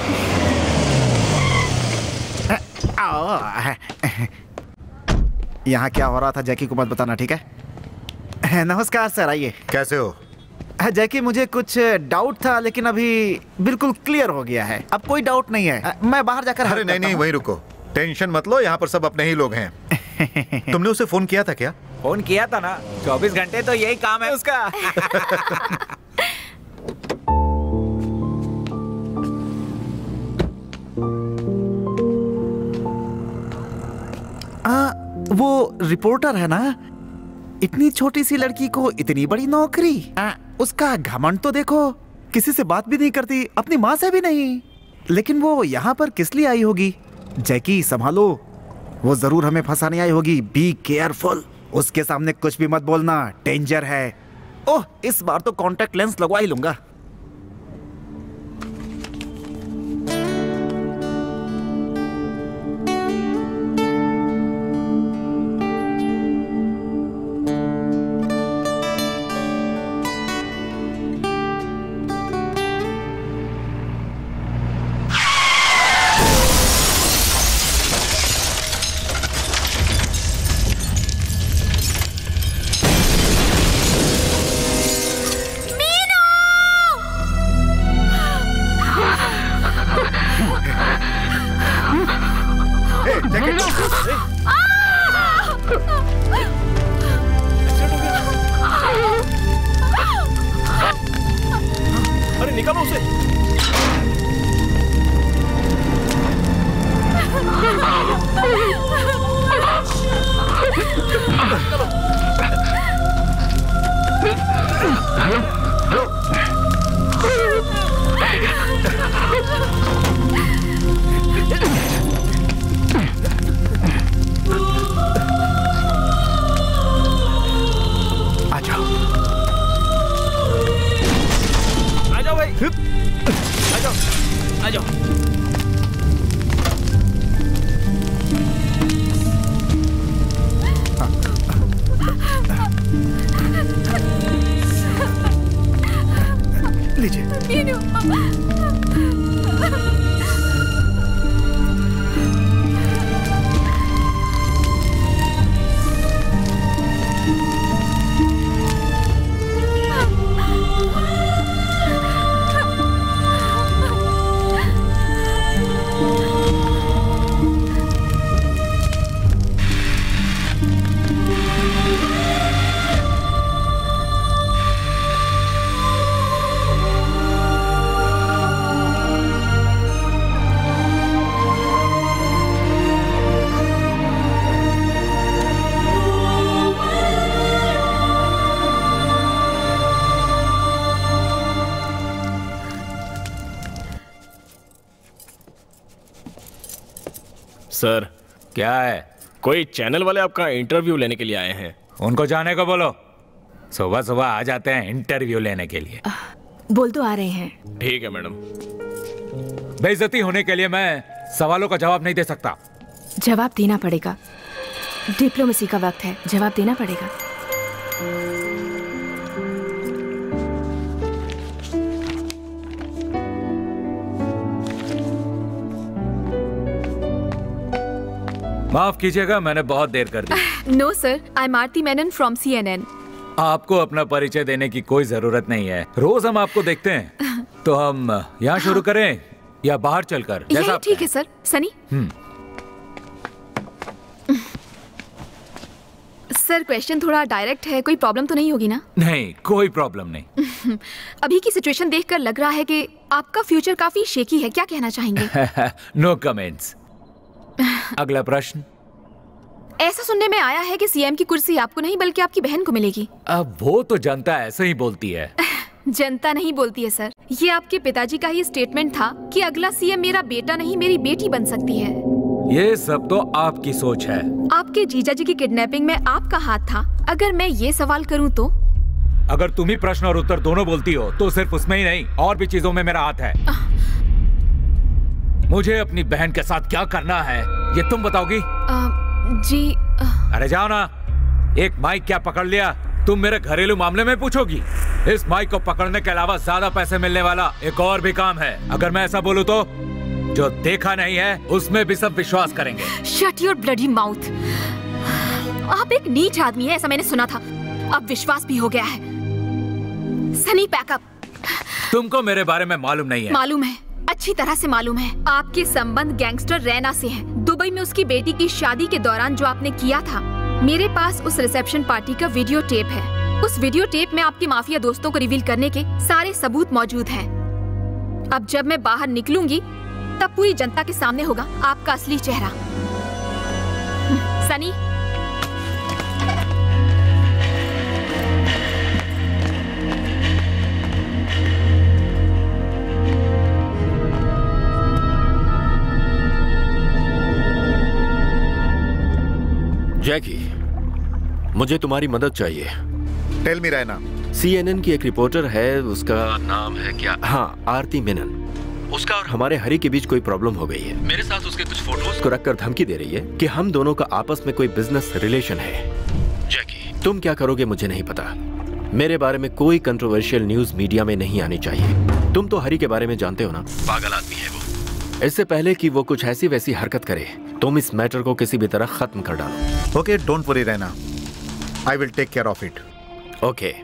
यहाँ क्या हो रहा था जैकी को मत बताना, ठीक है? नमस्कार सर, आइए। कैसे हो? जैकी, मुझे कुछ डाउट था लेकिन अभी बिल्कुल क्लियर हो गया है। अब कोई डाउट नहीं है। मैं बाहर जाकर अरे नहीं नहीं, वहीं रुको, टेंशन मत लो, यहाँ पर सब अपने ही लोग हैं। तुमने उसे फोन किया था क्या? फोन किया था ना, चौबीस घंटे तो यही काम है उसका। आ, वो रिपोर्टर है ना, इतनी छोटी सी लड़की को इतनी बड़ी नौकरी। आ, उसका घमंड तो देखो, किसी से बात भी नहीं करती, अपनी माँ से भी नहीं। लेकिन वो यहाँ पर किस लिए आई होगी? जैकी संभालो, वो जरूर हमें फंसाने आई होगी। बी केयरफुल, उसके सामने कुछ भी मत बोलना, डेंजर है। ओह, इस बार तो कॉन्टेक्ट लेंस लगवा ही लूंगा। सर। क्या है? कोई चैनल वाले आपका इंटरव्यू लेने के लिए आए हैं। उनको जाने को बोलो, सुबह सुबह आ जाते हैं इंटरव्यू लेने के लिए। बोल तो आ रहे हैं। ठीक है मैडम। बेइज्जती होने के लिए मैं सवालों का जवाब नहीं दे सकता। जवाब देना पड़ेगा, डिप्लोमेसी का वक्त है, जवाब देना पड़ेगा। माफ कीजिएगा, मैंने बहुत देर कर दी। No sir, I am Aarti Menon from C N N. आपको अपना परिचय देने की कोई जरूरत नहीं है, रोज हम आपको देखते हैं। तो हम यहाँ शुरू करें या बाहर चलकर? यही ठीक है सर। सनी। सर क्वेश्चन थोड़ा डायरेक्ट है, कोई प्रॉब्लम तो नहीं होगी ना? नहीं, कोई प्रॉब्लम नहीं। अभी की सिचुएशन देखकर लग रहा है कि आपका फ्यूचर काफी शेकी है, क्या कहना चाहेंगे? No comments. अगला प्रश्न। ऐसा सुनने में आया है कि सीएम की कुर्सी आपको नहीं बल्कि आपकी बहन को मिलेगी। अब वो तो जनता ऐसे ही बोलती है। जनता नहीं बोलती है सर, ये आपके पिताजी का ही स्टेटमेंट था कि अगला सीएम मेरा बेटा नहीं मेरी बेटी बन सकती है। ये सब तो आपकी सोच है। आपके जीजा जी की किडनैपिंग में आपका हाथ था। अगर मैं ये सवाल करूं तो? अगर तुम ही प्रश्न और उत्तर दोनों बोलती हो तो सिर्फ उसमें ही नहीं और भी चीजों में मेरा हाथ है। मुझे अपनी बहन के साथ क्या करना है ये तुम बताओगी? आ, जी आ... अरे जाओ ना, एक माइक क्या पकड़ लिया, तुम मेरे घरेलू मामले में पूछोगी? इस माइक को पकड़ने के अलावा ज्यादा पैसे मिलने वाला एक और भी काम है। अगर मैं ऐसा बोलूं तो जो देखा नहीं है उसमें भी सब विश्वास करेंगे। Shut your bloody mouth. आप एक नीच आदमी है, ऐसा मैंने सुना था। अब विश्वास भी हो गया है। Sunny pack up. तुमको मेरे बारे में मालूम नहीं है? मालूम है, अच्छी तरह से मालूम है। आपके संबंध गैंगस्टर रैना से हैं। दुबई में उसकी बेटी की शादी के दौरान जो आपने किया था, मेरे पास उस रिसेप्शन पार्टी का वीडियो टेप है। उस वीडियो टेप में आपके माफिया दोस्तों को रिवील करने के सारे सबूत मौजूद हैं। अब जब मैं बाहर निकलूंगी तब पूरी जनता के सामने होगा आपका असली चेहरा। सनी। जैकी, मुझे तुम्हारी मदद चाहिए। Tell me Raina. सीएनएन की एक रिपोर्टर है, उसका नाम है क्या? हाँ, आरती मेनन। उसका और हमारे हरी के बीच कोई प्रॉब्लम हो गई है। मेरे साथ उसके कुछ फोटोज को रखकर धमकी दे रही है कि हम दोनों का आपस में कोई बिजनेस रिलेशन है। जैकी, तुम क्या करोगे मुझे नहीं पता। मेरे बारे में कोई कंट्रोवर्शियल न्यूज मीडिया में नहीं आनी चाहिए। तुम तो हरी के बारे में जानते हो ना, पागल आदमी है वो। इससे पहले कि वो कुछ ऐसी वैसी हरकत करे, तुम इस मैटर को किसी भी तरह खत्म कर डालो। Okay, don't worry Raina, I will take care of it. Okay.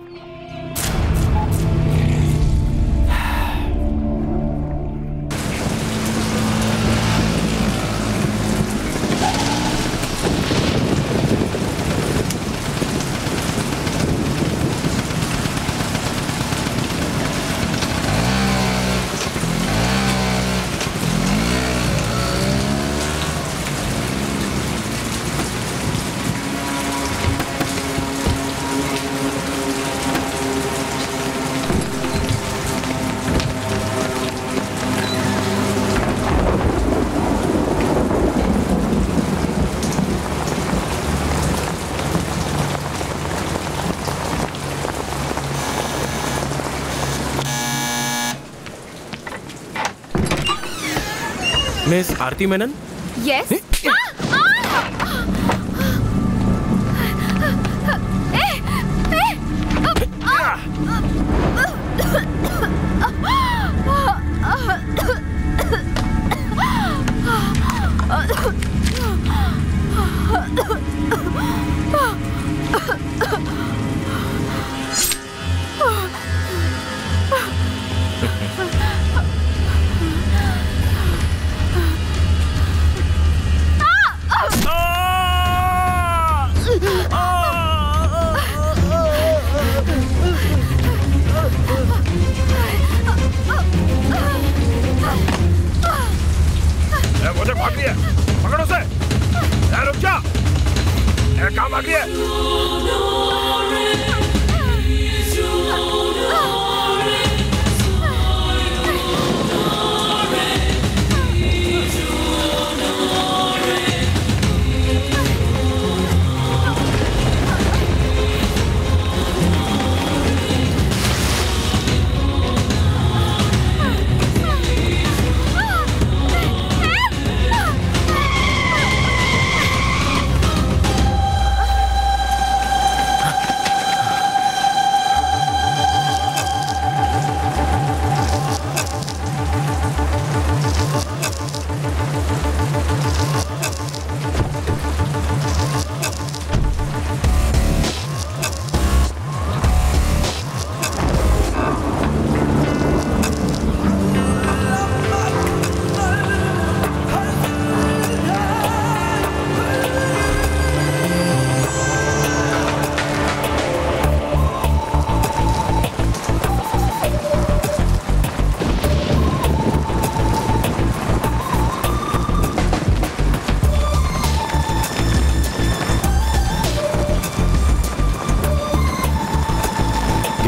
Miss Aarti Menon? Yes. मुझे भाग लिया, पकड़ो उसे। रुक जा, कहाँ भाग लिया?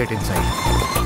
Get inside.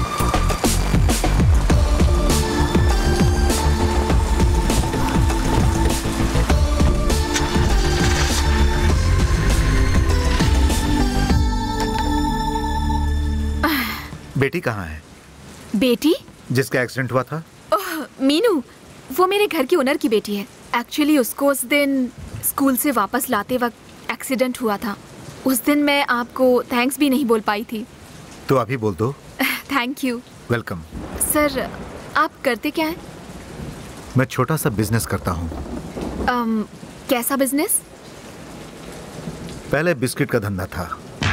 बेटी कहाँ है? बेटी? जिसका एक्सीडेंट हुआ था? ओह, मीनू, वो मेरे घर की ओनर की बेटी है। एक्चुअली उसको उस दिन स्कूल से वापस लाते वक्त एक्सीडेंट हुआ था। उस दिन मैं आपको थैंक्स भी नहीं बोल पाई थी। तो अभी बोल दो। Thank you. वेलकम। सर, आप करते क्या हैं? मैं छोटा सा बिजनेस करता हूँ। um, कैसा बिजनेस? पहले बिस्किट का धंधा था,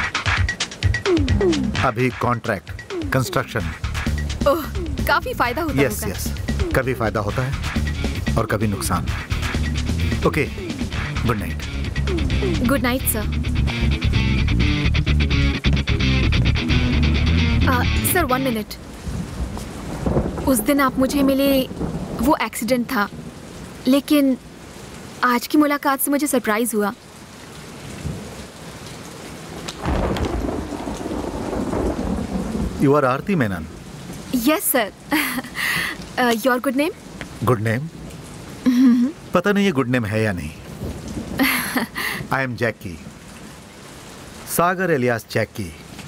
अभी कॉन्ट्रैक्ट, कंस्ट्रक्शन। ओह, काफी फायदा होता है। यस यस, कभी फायदा होता है और कभी नुकसान। Okay, good night. Good night sir. Sir one minute. उस दिन आप मुझे मिले, वो एक्सीडेंट था, लेकिन आज की मुलाकात से मुझे सरप्राइज हुआ। You are Aarti Menon? Yes sir. Your good name? Good name? पता नहीं ये गुड नेम है या नहीं। I am Jackie, Sagar alias Jackie.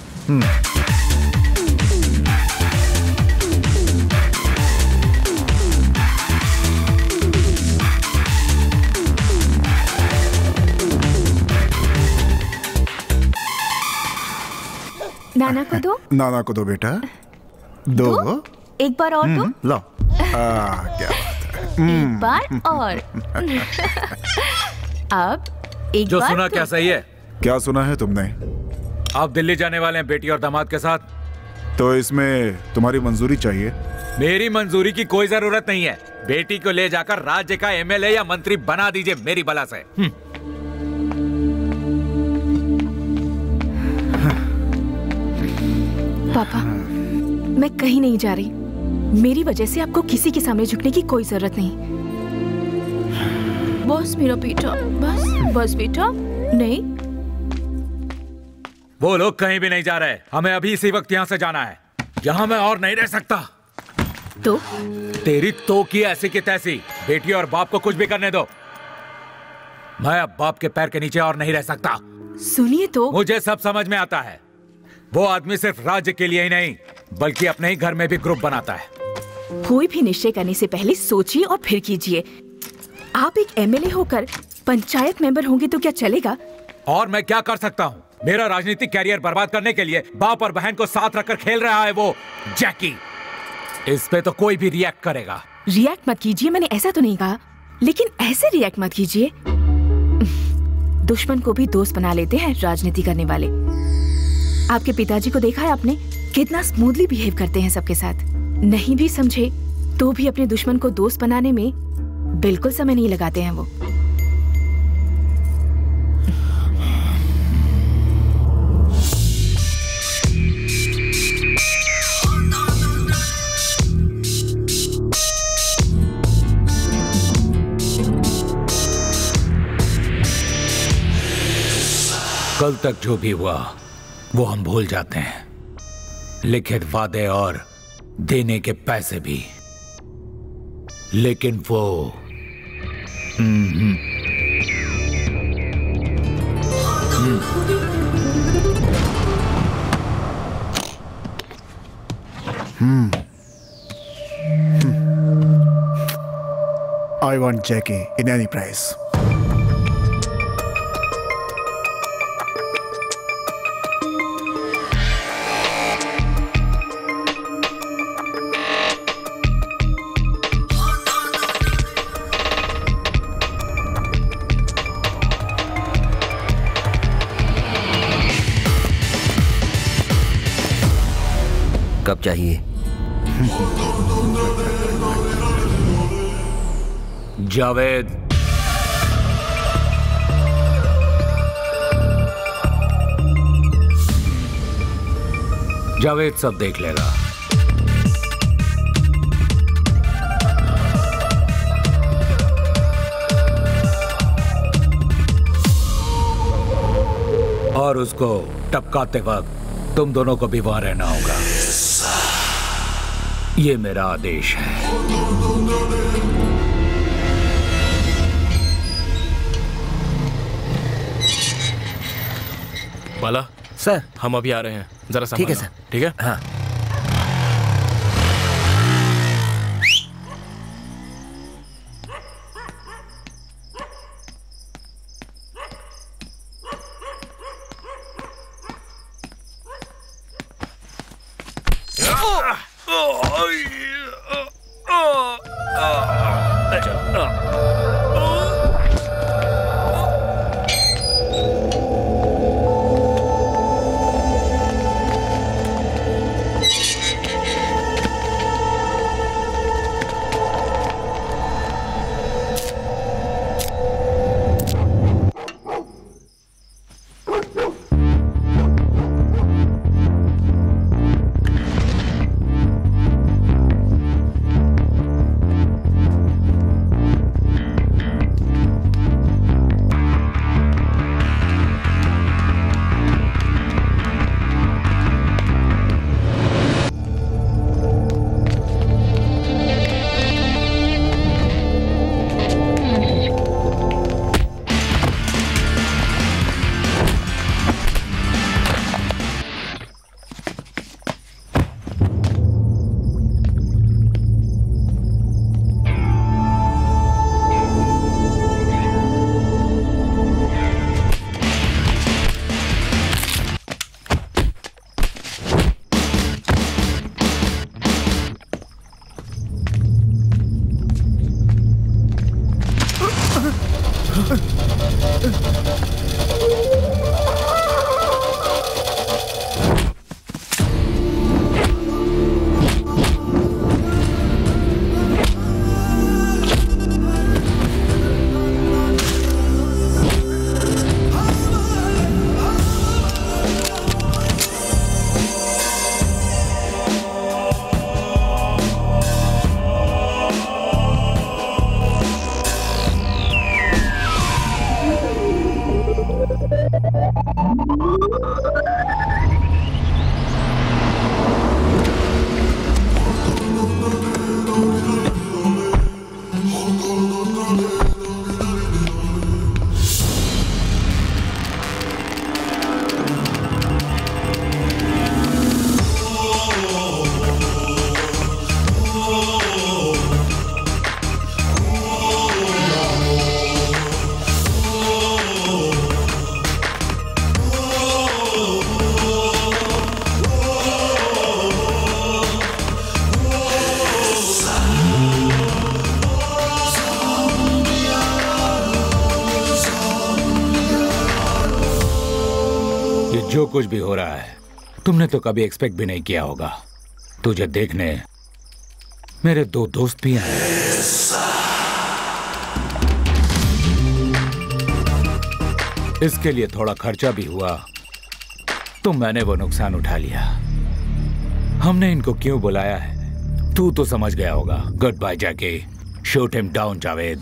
नाना को दो। नाना को दो बेटा। दो, दो? एक बार और दो। लो। आ, क्या बात है। एक बार और। अब एक जो बार सुना तो। क्या सही है? क्या सुना है तुमने? आप दिल्ली जाने वाले हैं बेटी और दामाद के साथ। तो इसमें तुम्हारी मंजूरी चाहिए। मेरी मंजूरी की कोई जरूरत नहीं है। बेटी को ले जाकर राज्य का एमएलए या मंत्री बना दीजिए मेरी बला से। पापा, मैं कहीं नहीं जा रही। मेरी वजह से आपको किसी के सामने झुकने की कोई जरूरत नहीं। बस मेरा बेटा, बस बस बेटा। नहीं, वो लोग कहीं भी नहीं जा रहे। हमें अभी इसी वक्त यहाँ से जाना है। यहाँ मैं और नहीं रह सकता। तो तेरी तो की ऐसी की तैसी। बेटी और बाप को कुछ भी करने दो। मैं अब बाप के पैर के नीचे और नहीं रह सकता। सुनिए तो। मुझे सब समझ में आता है। वो आदमी सिर्फ राज्य के लिए ही नहीं, बल्कि अपने ही घर में भी ग्रुप बनाता है। कोई भी निश्चय करने से पहले सोचिए और फिर कीजिए। आप एक एमएलए होकर पंचायत मेंबर होंगे तो क्या चलेगा? और मैं क्या कर सकता हूँ? मेरा राजनीतिक कैरियर बर्बाद करने के लिए बाप और बहन को साथ रखकर खेल रहा है वो जैकी। इस पे तो कोई भी रिएक्ट करेगा। रिएक्ट मत कीजिए, मैंने ऐसा तो नहीं कहा, लेकिन ऐसे रिएक्ट मत कीजिए। दुश्मन को भी दोस्त बना लेते हैं राजनीति करने वाले। आपके पिताजी को देखा है आपने? कितना स्मूथली बिहेव करते हैं सबके साथ। नहीं भी समझे तो भी अपने दुश्मन को दोस्त बनाने में बिल्कुल समय नहीं लगाते हैं वो। कल तक जो भी हुआ वो हम भूल जाते हैं, लिखित वादे और देने के पैसे भी। लेकिन वो हम्म हम्म I want Jackie in any price. कब चाहिए? जावेद, जावेद सब देख लेगा। और उसको टपकाते वक्त तुम दोनों को भी वहां रहना होगा। ये मेरा आदेश है। बाला सर, हम अभी आ रहे हैं, जरा ठीक है संभालना। सर। ठीक है हाँ। जो कुछ भी हो रहा है तुमने तो कभी एक्सपेक्ट भी नहीं किया होगा। तुझे देखने मेरे दो दोस्त भी आए। इसके लिए थोड़ा खर्चा भी हुआ तो मैंने वो नुकसान उठा लिया। हमने इनको क्यों बुलाया है तू तो समझ गया होगा। Good bye Jackie, shoot him down Javed.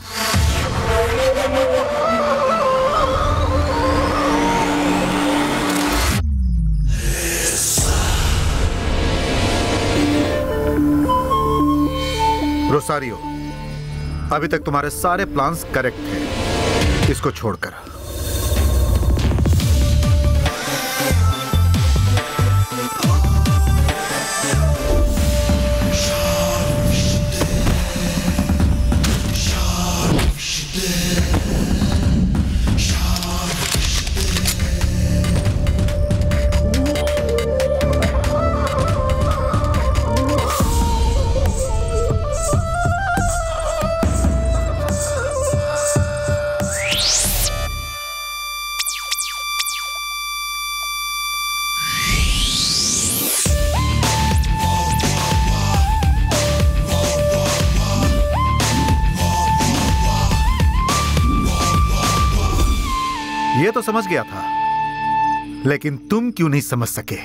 Rosario, अभी तक तुम्हारे सारे प्लान्स करेक्ट थे, इसको छोड़कर। ये तो समझ गया था, लेकिन तुम क्यों नहीं समझ सके?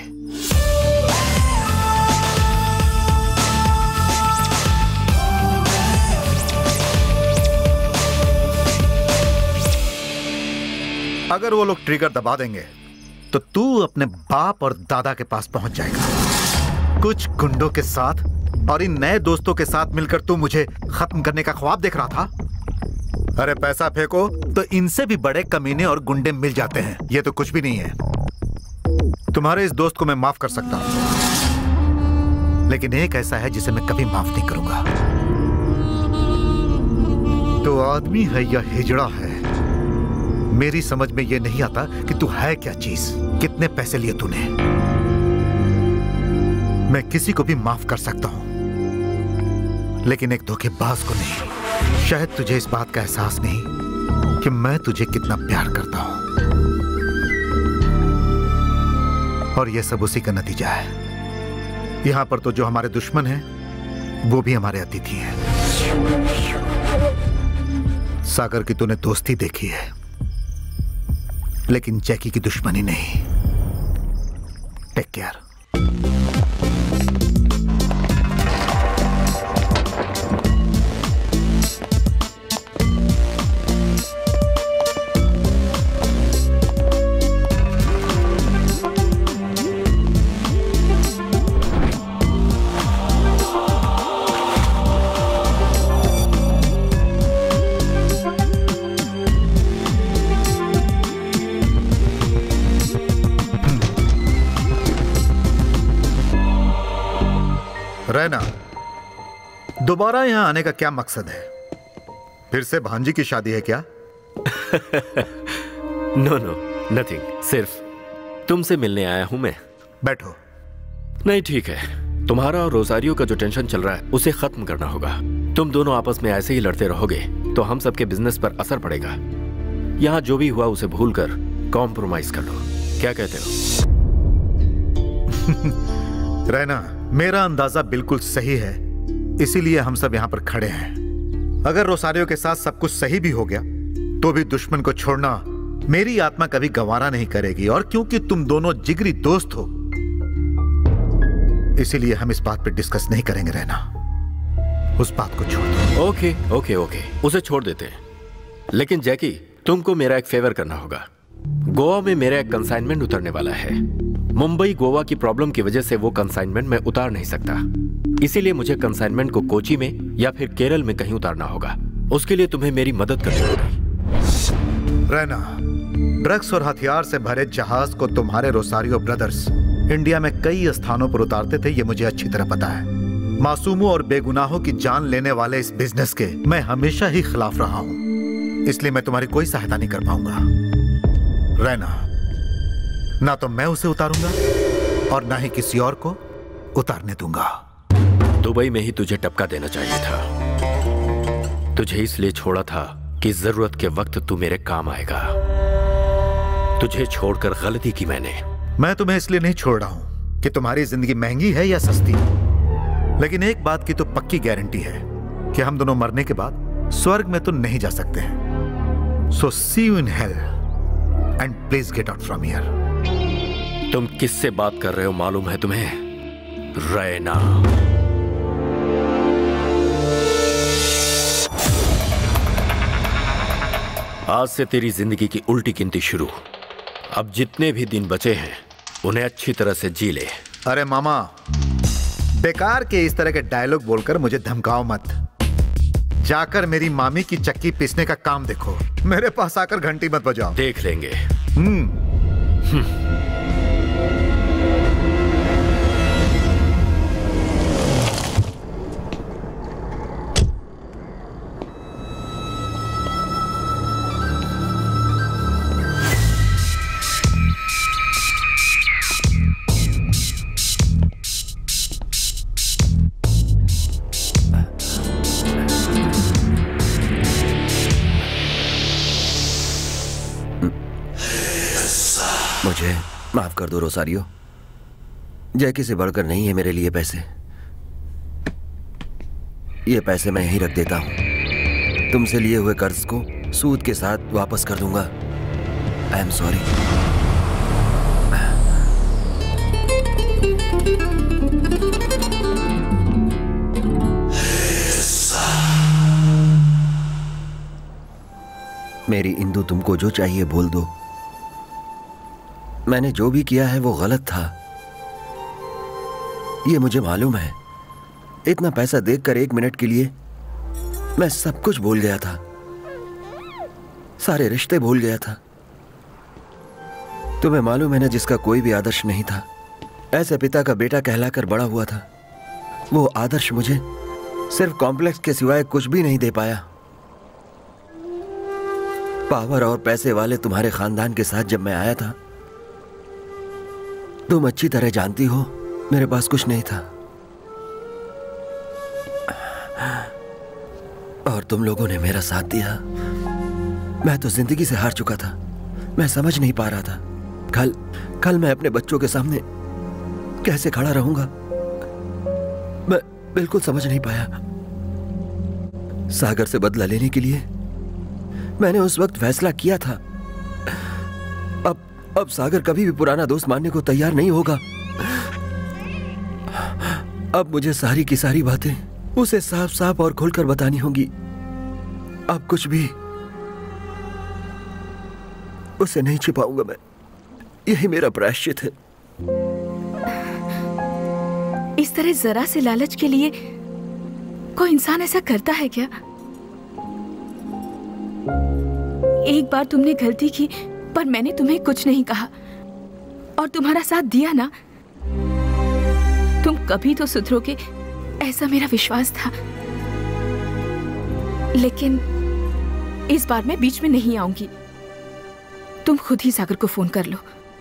अगर वो लोग ट्रिगर दबा देंगे तो तू अपने बाप और दादा के पास पहुंच जाएगा, कुछ गुंडों के साथ और इन नए दोस्तों के साथ मिलकर तू मुझे खत्म करने का ख्वाब देख रहा था? अरे पैसा फेंको तो इनसे भी बड़े कमीने और गुंडे मिल जाते हैं। ये तो कुछ भी नहीं है। तुम्हारे इस दोस्त को मैं माफ कर सकता हूं, लेकिन एक ऐसा है जिसे मैं कभी माफ नहीं करूंगा। तो आदमी है या हिजड़ा है, मेरी समझ में यह नहीं आता कि तू है क्या चीज। कितने पैसे लिए तूने? मैं किसी को भी माफ कर सकता हूं, लेकिन एक धोखेबाज को नहीं। शायद तुझे इस बात का एहसास नहीं कि मैं तुझे कितना प्यार करता हूं, और यह सब उसी का नतीजा है। यहां पर तो जो हमारे दुश्मन हैं वो भी हमारे अतिथि हैं। सागर की तूने दोस्ती देखी है, लेकिन जैकी की दुश्मनी नहीं। Take care. रैना, दोबारा यहां आने का क्या मकसद है? फिर से भांजी की शादी है क्या? No no, nothing. सिर्फ तुमसे मिलने आया हूं मैं। बैठो। नहीं, ठीक है। तुम्हारा और रोजारियो का जो टेंशन चल रहा है उसे खत्म करना होगा। तुम दोनों आपस में ऐसे ही लड़ते रहोगे तो हम सबके बिजनेस पर असर पड़ेगा। यहां जो भी हुआ उसे भूलकर कॉम्प्रोमाइज कर लो। क्या कहते हो? रैना, मेरा अंदाजा बिल्कुल सही है, इसीलिए हम सब यहां पर खड़े हैं। अगर रोसारियो के साथ सब कुछ सही भी हो गया तो भी दुश्मन को छोड़ना मेरी आत्मा कभी गवारा नहीं करेगी। और क्योंकि तुम दोनों जिगरी दोस्त हो, इसीलिए हम इस बात पे डिस्कस नहीं करेंगे। रहना, उस बात को छोड़ दो। ओके ओके ओके, उसे छोड़ देते हैं। लेकिन जैकी, तुमको मेरा एक फेवर करना होगा। गोवा में मेरा एक कंसाइनमेंट उतरने वाला है। मुंबई गोवा की प्रॉब्लम की वजह से वो कंसाइनमेंट मैं उतार नहीं सकता, इसीलिए मुझे कंसाइनमेंट को कोची में या फिर केरल में कहीं उतारना होगा। उसके लिए तुम्हें मेरी मदद करनी होगी। रहना, ड्रग्स और हथियार से भरे जहाज को तुम्हारे रोसारियो ब्रदर्स इंडिया में कई स्थानों पर उतारते थे, ये मुझे अच्छी तरह पता है। मासूमों और बेगुनाहों की जान लेने वाले इस बिजनेस के मैं हमेशा ही खिलाफ रहा हूं, इसलिए मैं तुम्हारी कोई सहायता नहीं कर पाऊंगा। रहना, ना तो मैं उसे उतारूंगा और ना ही किसी और को उतारने दूंगा। दुबई में ही तुझे टपका देना चाहिए था। तुझे इसलिए छोड़ा था कि जरूरत के वक्त तू मेरे काम आएगा। तुझे छोड़कर गलती की मैंने। मैं तुम्हें इसलिए नहीं छोड़ रहा हूं कि तुम्हारी जिंदगी महंगी है या सस्ती, लेकिन एक बात की तो पक्की गारंटी है कि हम दोनों मरने के बाद स्वर्ग में तो नहीं जा सकते हैं। So see you in hell and please get out from here. तुम किससे बात कर रहे हो मालूम है तुम्हें? रैना। आज से तेरी जिंदगी की उल्टी गिनती शुरू। अब जितने भी दिन बचे हैं उन्हें अच्छी तरह से जी ले। अरे मामा, बेकार के इस तरह के डायलॉग बोलकर मुझे धमकाओ मत। जाकर मेरी मामी की चक्की पीसने का काम देखो, मेरे पास आकर घंटी मत बजाओ। देख लेंगे। हम्म मुझे माफ कर दो रोसारियो। जैकी से बढ़कर नहीं है मेरे लिए पैसे। ये पैसे मैं यहीं रख देता हूं। तुमसे लिए हुए कर्ज को सूद के साथ वापस कर दूंगा। I am sorry. मेरी इंदु, तुमको जो चाहिए बोल दो। मैंने जो भी किया है वो गलत था, ये मुझे मालूम है, इतना पैसा देखकर एक मिनट के लिए मैं सब कुछ भूल गया था, सारे रिश्ते भूल गया था। तुम्हें मालूम है ना, जिसका कोई भी आदर्श नहीं था, ऐसे पिता का बेटा कहलाकर बड़ा हुआ था, वो आदर्श मुझे सिर्फ कॉम्प्लेक्स के सिवाय कुछ भी नहीं दे पाया। पावर और पैसे वाले तुम्हारे खानदान के साथ जब मैं आया था, तुम अच्छी तरह जानती हो मेरे पास कुछ नहीं था, और तुम लोगों ने मेरा साथ दिया। मैं तो जिंदगी से हार चुका था, मैं समझ नहीं पा रहा था कल कल मैं अपने बच्चों के सामने कैसे खड़ा रहूंगा। मैं बिल्कुल समझ नहीं पाया। सागर से बदला लेने के लिए मैंने उस वक्त फैसला किया था। अब अब सागर कभी भी पुराना दोस्त मानने को तैयार नहीं होगा। अब मुझे सारी की सारी बातें उसे साफ साफ और खुलकर बतानी होंगी। अब कुछ भी उसे नहीं छिपाऊंगा मैं, यही मेरा प्रायश्चित है। इस तरह जरा से लालच के लिए कोई इंसान ऐसा करता है क्या? एक बार तुमने गलती की पर मैंने तुम्हें कुछ नहीं कहा और तुम्हारा साथ दिया ना, तुम कभी तो सुधरोगे ऐसा मेरा विश्वास था। लेकिन इस बार मैं बीच में नहीं आऊंगी। तुम खुद ही सागर को फोन कर लो।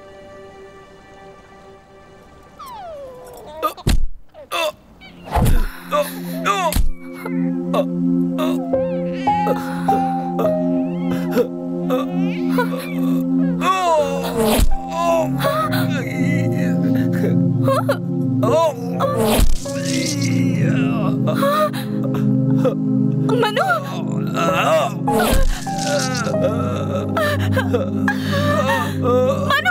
मनु, मनु,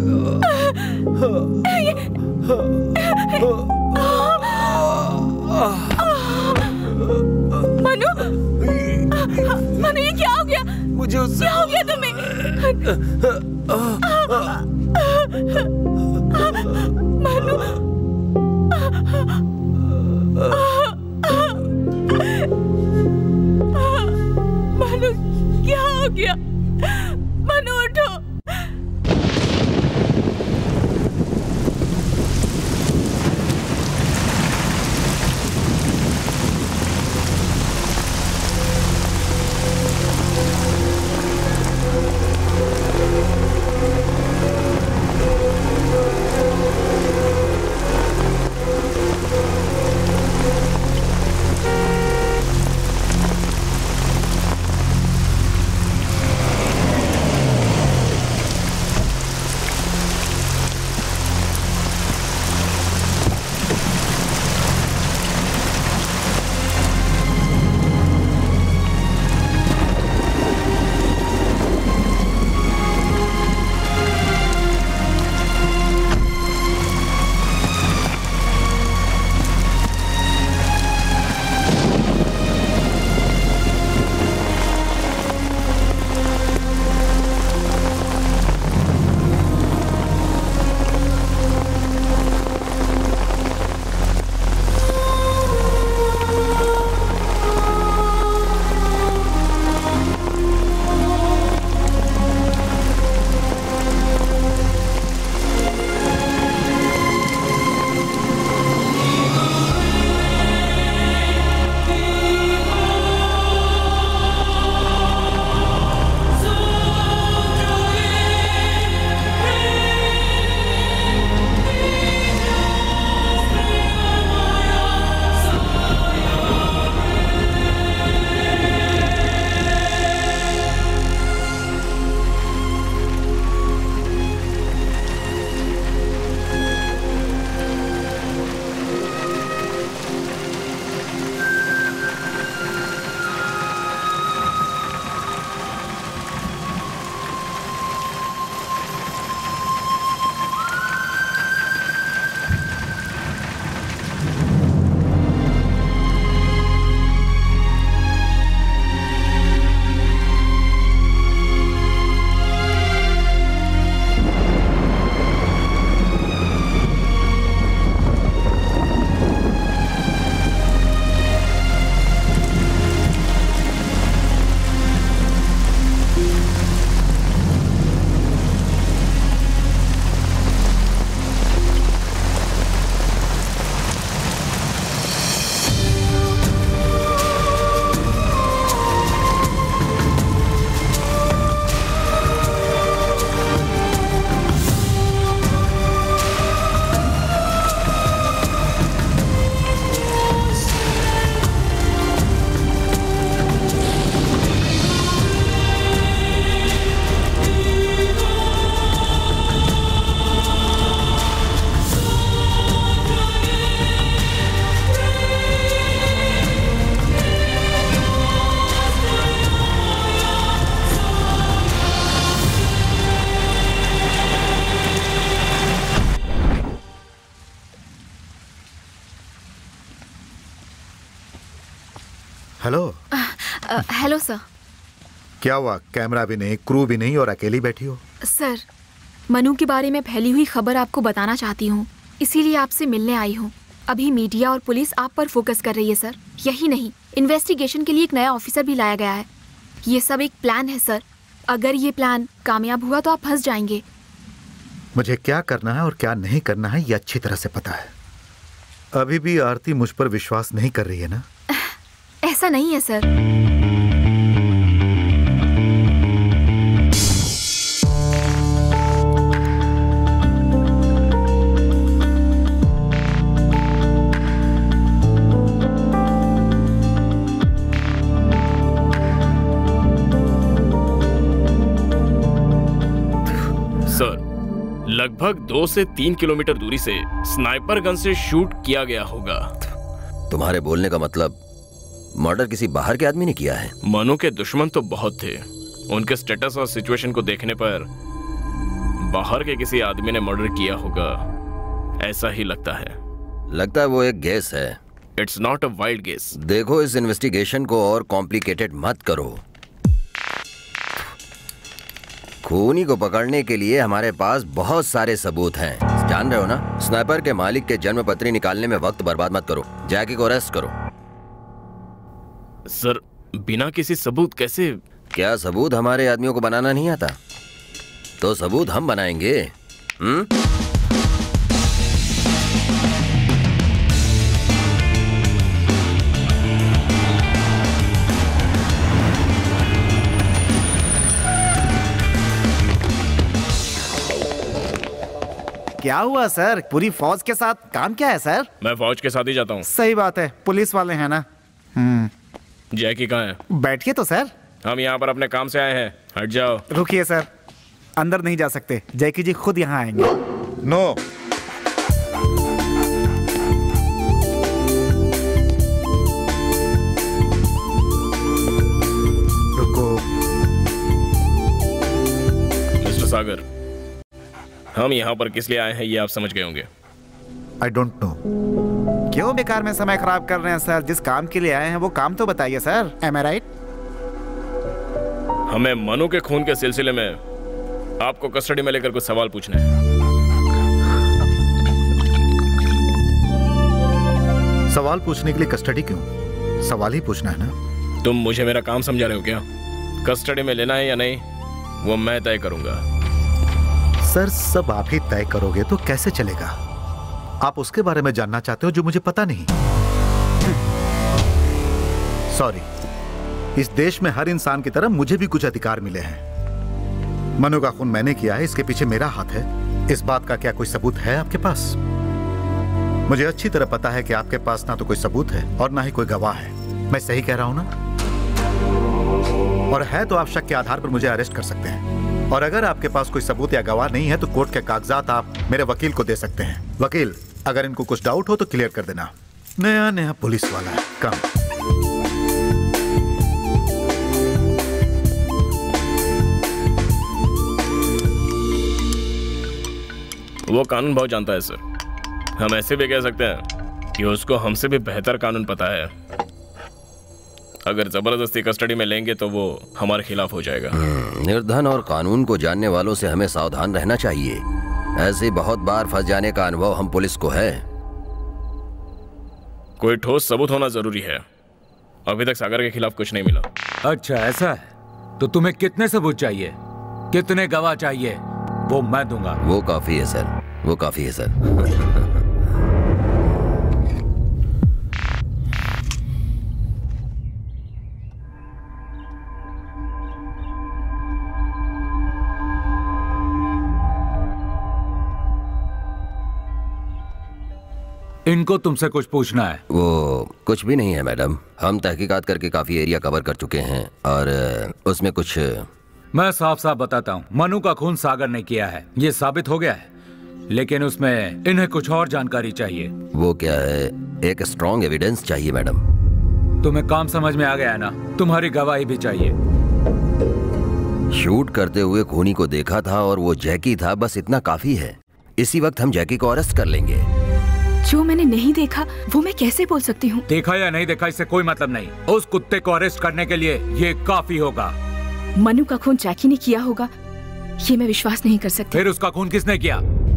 मनु, मनु ये क्या हो गया? मुझे उससे क्या हो गया तुम्हें? मनु, मनु क्या हो गया? मनु उठो। हेलो। Hello sir. क्या हुआ? कैमरा भी नहीं, क्रू भी नहीं और अकेली बैठी हो? सर, मनु के बारे में फैली हुई खबर आपको बताना चाहती हूँ, इसीलिए आपसे मिलने आई हूँ। अभी मीडिया और पुलिस आप पर फोकस कर रही है सर। यही नहीं, इन्वेस्टिगेशन के लिए एक नया ऑफिसर भी लाया गया है। ये सब एक प्लान है सर। अगर ये प्लान कामयाब हुआ तो आप फंस जाएंगे। मुझे क्या करना है और क्या नहीं करना है ये अच्छी तरह से पता है। अभी भी आरती मुझ पर विश्वास नहीं कर रही है ना? ऐसा नहीं है सर। लगभग दो से तीन किलोमीटर दूरी से स्नाइपर गन से शूट किया गया होगा। तुम्हारे बोलने का मतलब मर्डर किसी बाहर के आदमी ने किया है? मनु के दुश्मन तो बहुत थे। उनके स्टेटस और सिचुएशन को देखने पर बाहर के किसी आदमी ने मर्डर किया होगा, ऐसा ही लगता है। लगता है वो एक गेस है। It's not a wild guess. देखो, इस इन्वेस्टिगेशन को और कॉम्प्लिकेटेड मत करो। खूनी को पकड़ने के लिए हमारे पास बहुत सारे सबूत हैं, जान रहे हो ना? स्नाइपर के मालिक के जन्म पत्री निकालने में वक्त बर्बाद मत करो। जैकी को अरेस्ट करो। सर, बिना किसी सबूत कैसे? क्या सबूत हमारे आदमियों को बनाना नहीं आता? तो सबूत हम बनाएंगे। हम्म? क्या हुआ सर? पूरी फौज के साथ काम क्या है सर? मैं फौज के साथ ही जाता हूँ। सही बात है, पुलिस वाले हैं ना। हम्म। जैकी कहाँ है? बैठिए तो सर। हम यहाँ पर अपने काम से आए हैं, हट जाओ। रुकिए सर, अंदर नहीं जा सकते। जैकी जी खुद यहाँ आएंगे। नो। रुको। मिस्टर सागर, हम यहाँ पर किस लिए आए हैं ये आप समझ गए होंगे। I don't know. क्यों बेकार में समय खराब कर रहे हैं सर? जिस काम के लिए आए हैं वो काम तो बताइए सर। एम आई राइट? हमें मनु के खून के सिलसिले में आपको कस्टडी में लेकर कुछ सवाल पूछने हैं। सवाल पूछने के लिए कस्टडी क्यों? सवाल ही पूछना है ना। तुम मुझे मेरा काम समझा रहे हो क्या? कस्टडी में लेना है या नहीं वो मैं तय करूंगा। सर, सब आप ही तय करोगे तो कैसे चलेगा? आप उसके बारे में जानना चाहते हो जो मुझे पता नहीं। सॉरी, इस देश में हर इंसान की तरह मुझे भी कुछ अधिकार मिले हैं। मनु का खून मैंने किया है, इसके पीछे मेरा हाथ है। इस बात का क्या कोई सबूत है आपके पास? मुझे अच्छी तरह पता है कि आपके पास ना तो कोई सबूत है और ना ही कोई गवाह है। मैं सही कह रहा हूं ना? और है तो आप शक के आधार पर मुझे अरेस्ट कर सकते हैं। और अगर आपके पास कोई सबूत या गवाह नहीं है तो कोर्ट के कागजात आप मेरे वकील को दे सकते हैं। वकील, अगर इनको कुछ डाउट हो तो क्लियर कर देना। नया नया पुलिस वाला है। कम। वो कानून बहुत जानता है सर। हम ऐसे भी कह सकते हैं कि उसको हमसे भी बेहतर कानून पता है। अगर जबरदस्ती कस्टडी में लेंगे तो वो हमारे खिलाफ हो जाएगा। निर्धन और कानून को जानने वालों से हमें सावधान रहना चाहिए। ऐसे बहुत बार फंस जाने का अनुभव हम पुलिस को है। कोई ठोस सबूत होना जरूरी है। अभी तक सागर के खिलाफ कुछ नहीं मिला। अच्छा, ऐसा है तो तुम्हें कितने सबूत चाहिए? कितने गवाह चाहिए? वो मैं दूंगा। वो काफी है सर, वो काफी है सर। इनको तुमसे कुछ पूछना है। वो कुछ भी नहीं है मैडम। हम तहकीकात करके काफी एरिया कवर कर चुके हैं और उसमें कुछ। मैं साफ साफ बताता हूँ, मनु का खून सागर ने किया है, ये साबित हो गया है। लेकिन उसमें इन्हें कुछ और जानकारी चाहिए। वो क्या है? एक स्ट्रॉन्ग एविडेंस चाहिए मैडम। तुम्हें काम समझ में आ गया है ना? तुम्हारी गवाही भी चाहिए। शूट करते हुए खूनी को देखा था और वो जैकी था, बस इतना काफी है। इसी वक्त हम जैकी को अरेस्ट कर लेंगे। जो मैंने नहीं देखा वो मैं कैसे बोल सकती हूँ? देखा या नहीं देखा इससे कोई मतलब नहीं। उस कुत्ते को अरेस्ट करने के लिए ये काफी होगा। मनु का खून जैकी ने किया होगा ये मैं विश्वास नहीं कर सकती। फिर उसका खून किसने किया?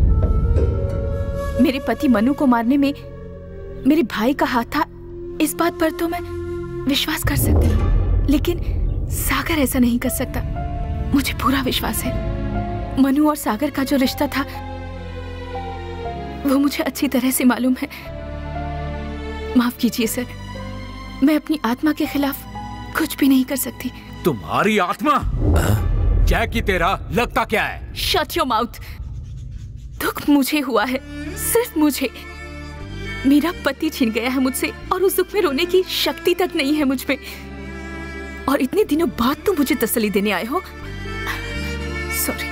मेरे पति मनु को मारने में मेरे भाई का हाथ था, इस बात पर तो मैं विश्वास कर सकती हूँ, लेकिन सागर ऐसा नहीं कर सकता। मुझे पूरा विश्वास है। मनु और सागर का जो रिश्ता था वो मुझे अच्छी तरह से मालूम है। माफ कीजिए सर, मैं अपनी आत्मा के खिलाफ कुछ भी नहीं कर सकती। तुम्हारी आत्मा? जैकी तेरा लगता क्या है? Shut your mouth. दुख मुझे हुआ है, सिर्फ मुझे। मेरा पति छिन गया है मुझसे और उस दुख में रोने की शक्ति तक नहीं है मुझ में। और इतने दिनों बाद तुम मुझे तसल्ली देने आए हो। Sorry.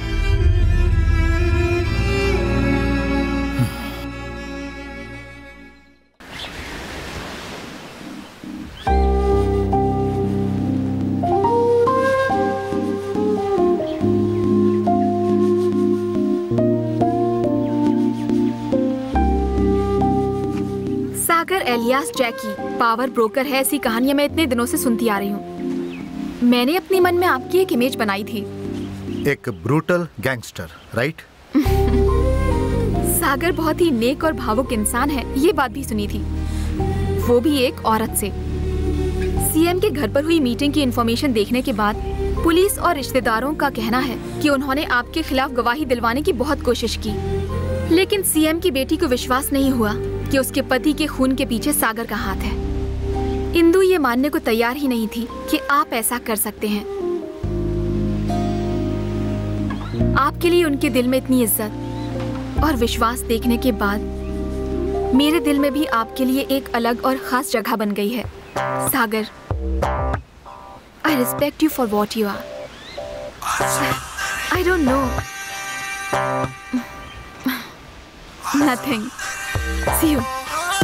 Sagar alias Jackie power broker है, ऐसी कहानियां मैं इतने दिनों से सुनती आ रही हूँ। मैंने अपने मन में आपकी एक इमेज बनाई थी, एक ब्रूटल गैंगस्टर, राइट? सागर बहुत ही नेक और भावुक इंसान है, ये बात भी सुनी थी, वो भी एक औरत से। सीएम के घर पर हुई मीटिंग की इंफॉर्मेशन देखने के बाद पुलिस और रिश्तेदारों का कहना है कि उन्होंने आपके खिलाफ गवाही दिलवाने की बहुत कोशिश की, लेकिन सीएम की बेटी को विश्वास नहीं हुआ कि उसके पति के खून के पीछे सागर का हाथ है। इंदु ये मानने को तैयार ही नहीं थी कि आप ऐसा कर सकते हैं। आपके लिए उनके दिल में इतनी इज्जत और विश्वास देखने के बाद मेरे दिल में भी आपके लिए एक अलग और खास जगह बन गई है। सागर, I respect you for what you are. I don't know. Nothing. See you.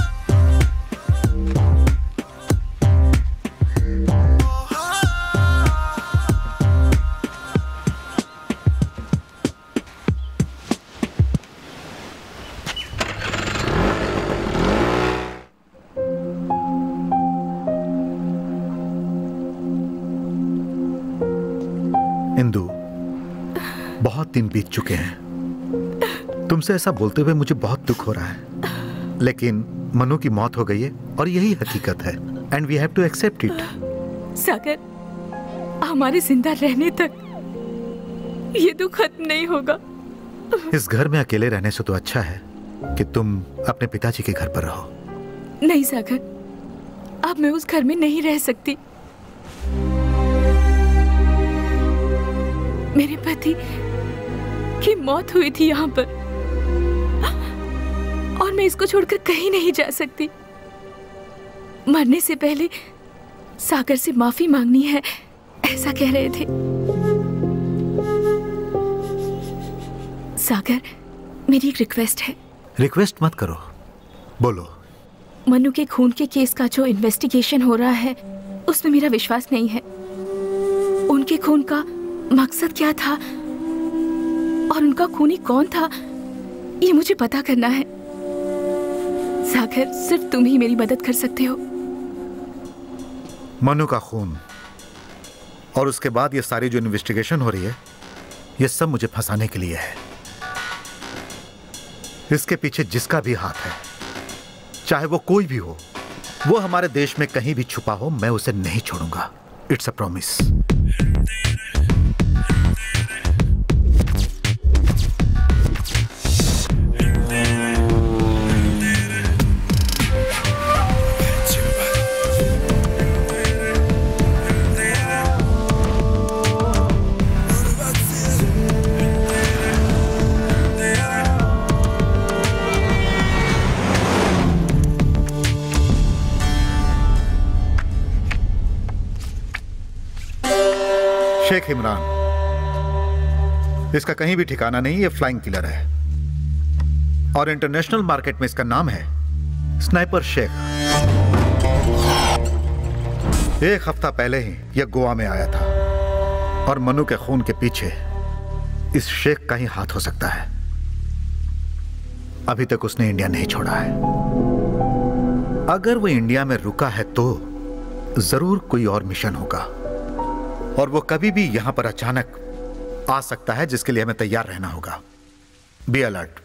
Indu, बहुत दिन बीत चुके हैं। तुमसे ऐसा बोलते हुए मुझे बहुत दुख हो रहा है, लेकिन मनु की मौत हो गई है और यही हकीकत है, and we have to accept it. Sagar, हमारे जिंदा रहने तक ये दुख खत्म नहीं होगा। इस घर में अकेले रहने से तो अच्छा है कि तुम अपने पिताजी के घर पर रहो। नहीं सागर, अब मैं उस घर में नहीं रह सकती। मेरे पति की मौत हुई थी यहाँ पर और मैं इसको छोड़कर कहीं नहीं जा सकती। मरने से पहले सागर से माफी मांगनी है, ऐसा कह रहे थे। सागर, मेरी एक रिक्वेस्ट है। रिक्वेस्ट मत करो, बोलो। मनु के खून के केस का जो इन्वेस्टिगेशन हो रहा है उसमें मेरा विश्वास नहीं है। उनके खून का मकसद क्या था और उनका खूनी कौन था, ये मुझे पता करना है। सागर, सिर्फ तुम ही मेरी मदद कर सकते हो। मनु का खून और उसके बाद ये सारी जो इन्वेस्टिगेशन हो रही है, ये सब मुझे फंसाने के लिए है। इसके पीछे जिसका भी हाथ है, चाहे वो कोई भी हो, वो हमारे देश में कहीं भी छुपा हो, मैं उसे नहीं छोड़ूंगा। It's a promise. Sheikh Imran, इसका कहीं भी ठिकाना नहीं, ये फ्लाइंग किलर है और इंटरनेशनल मार्केट में इसका नाम है स्नाइपर शेख। एक हफ्ता पहले ही यह गोवा में आया था और मनु के खून के पीछे इस शेख का ही हाथ हो सकता है। अभी तक उसने इंडिया नहीं छोड़ा है। अगर वो इंडिया में रुका है तो जरूर कोई और मिशन होगा, और वो कभी भी यहां पर अचानक आ सकता है, जिसके लिए हमें तैयार रहना होगा। Be alert.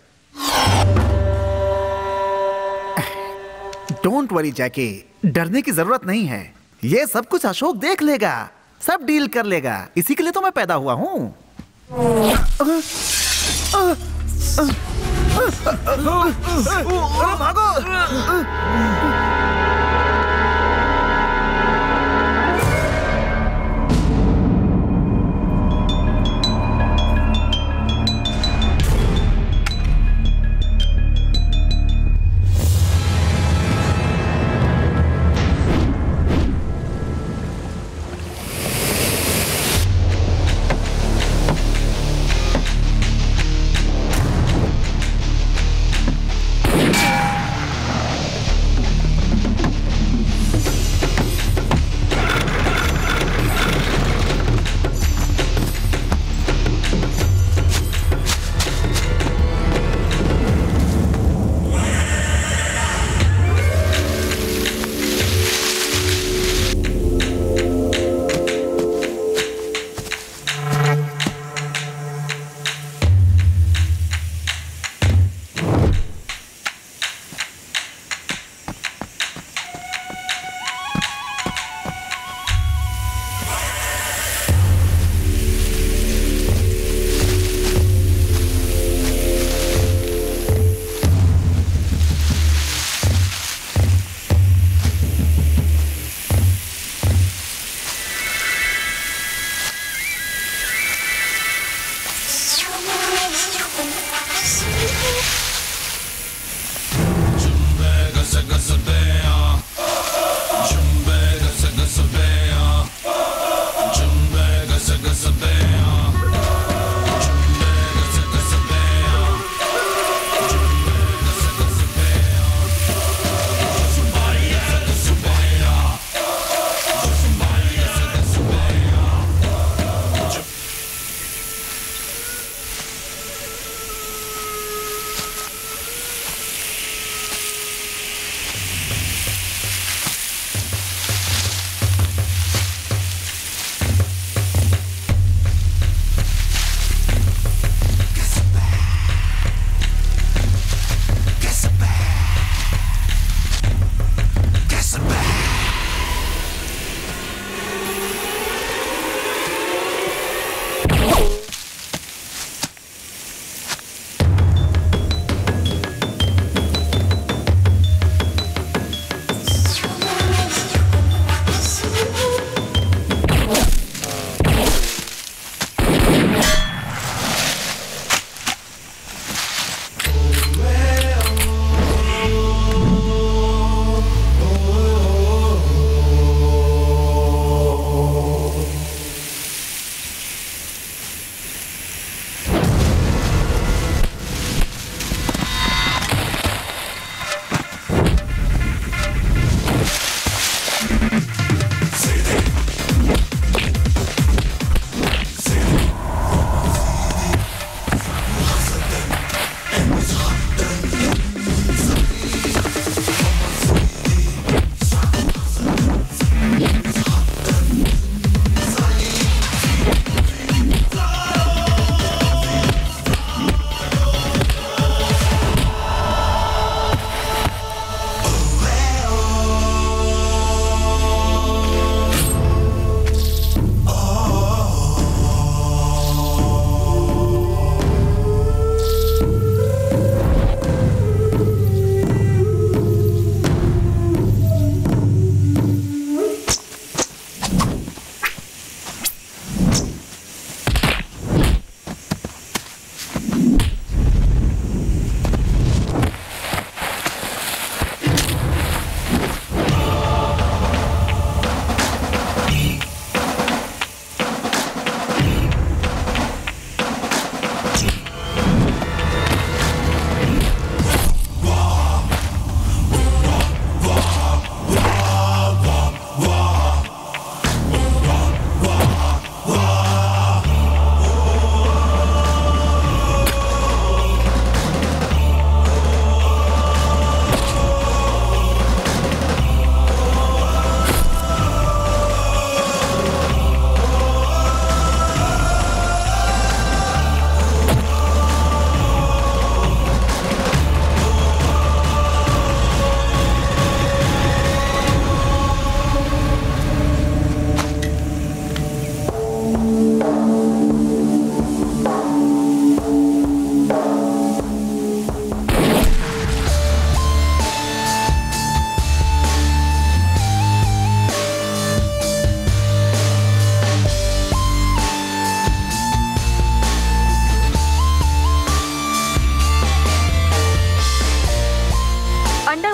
Don't worry Jackie, डरने की जरूरत नहीं है। ये सब कुछ अशोक देख लेगा, सब डील कर लेगा। इसी के लिए तो मैं पैदा हुआ हूं। भागो!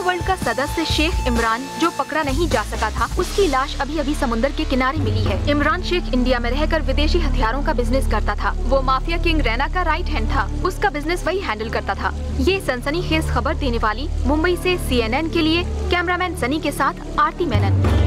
अंडरवर्ल्ड का सदस्य शेख इमरान जो पकड़ा नहीं जा सका था, उसकी लाश अभी अभी समुद्र के किनारे मिली है। इमरान शेख इंडिया में रहकर विदेशी हथियारों का बिजनेस करता था। वो माफिया किंग रैना का राइट हैंड था। उसका बिजनेस वही हैंडल करता था। ये सनसनीखेज खबर देने वाली मुंबई से सी एन एन के लिए कैमरामैन सनी के साथ Aarti Menon.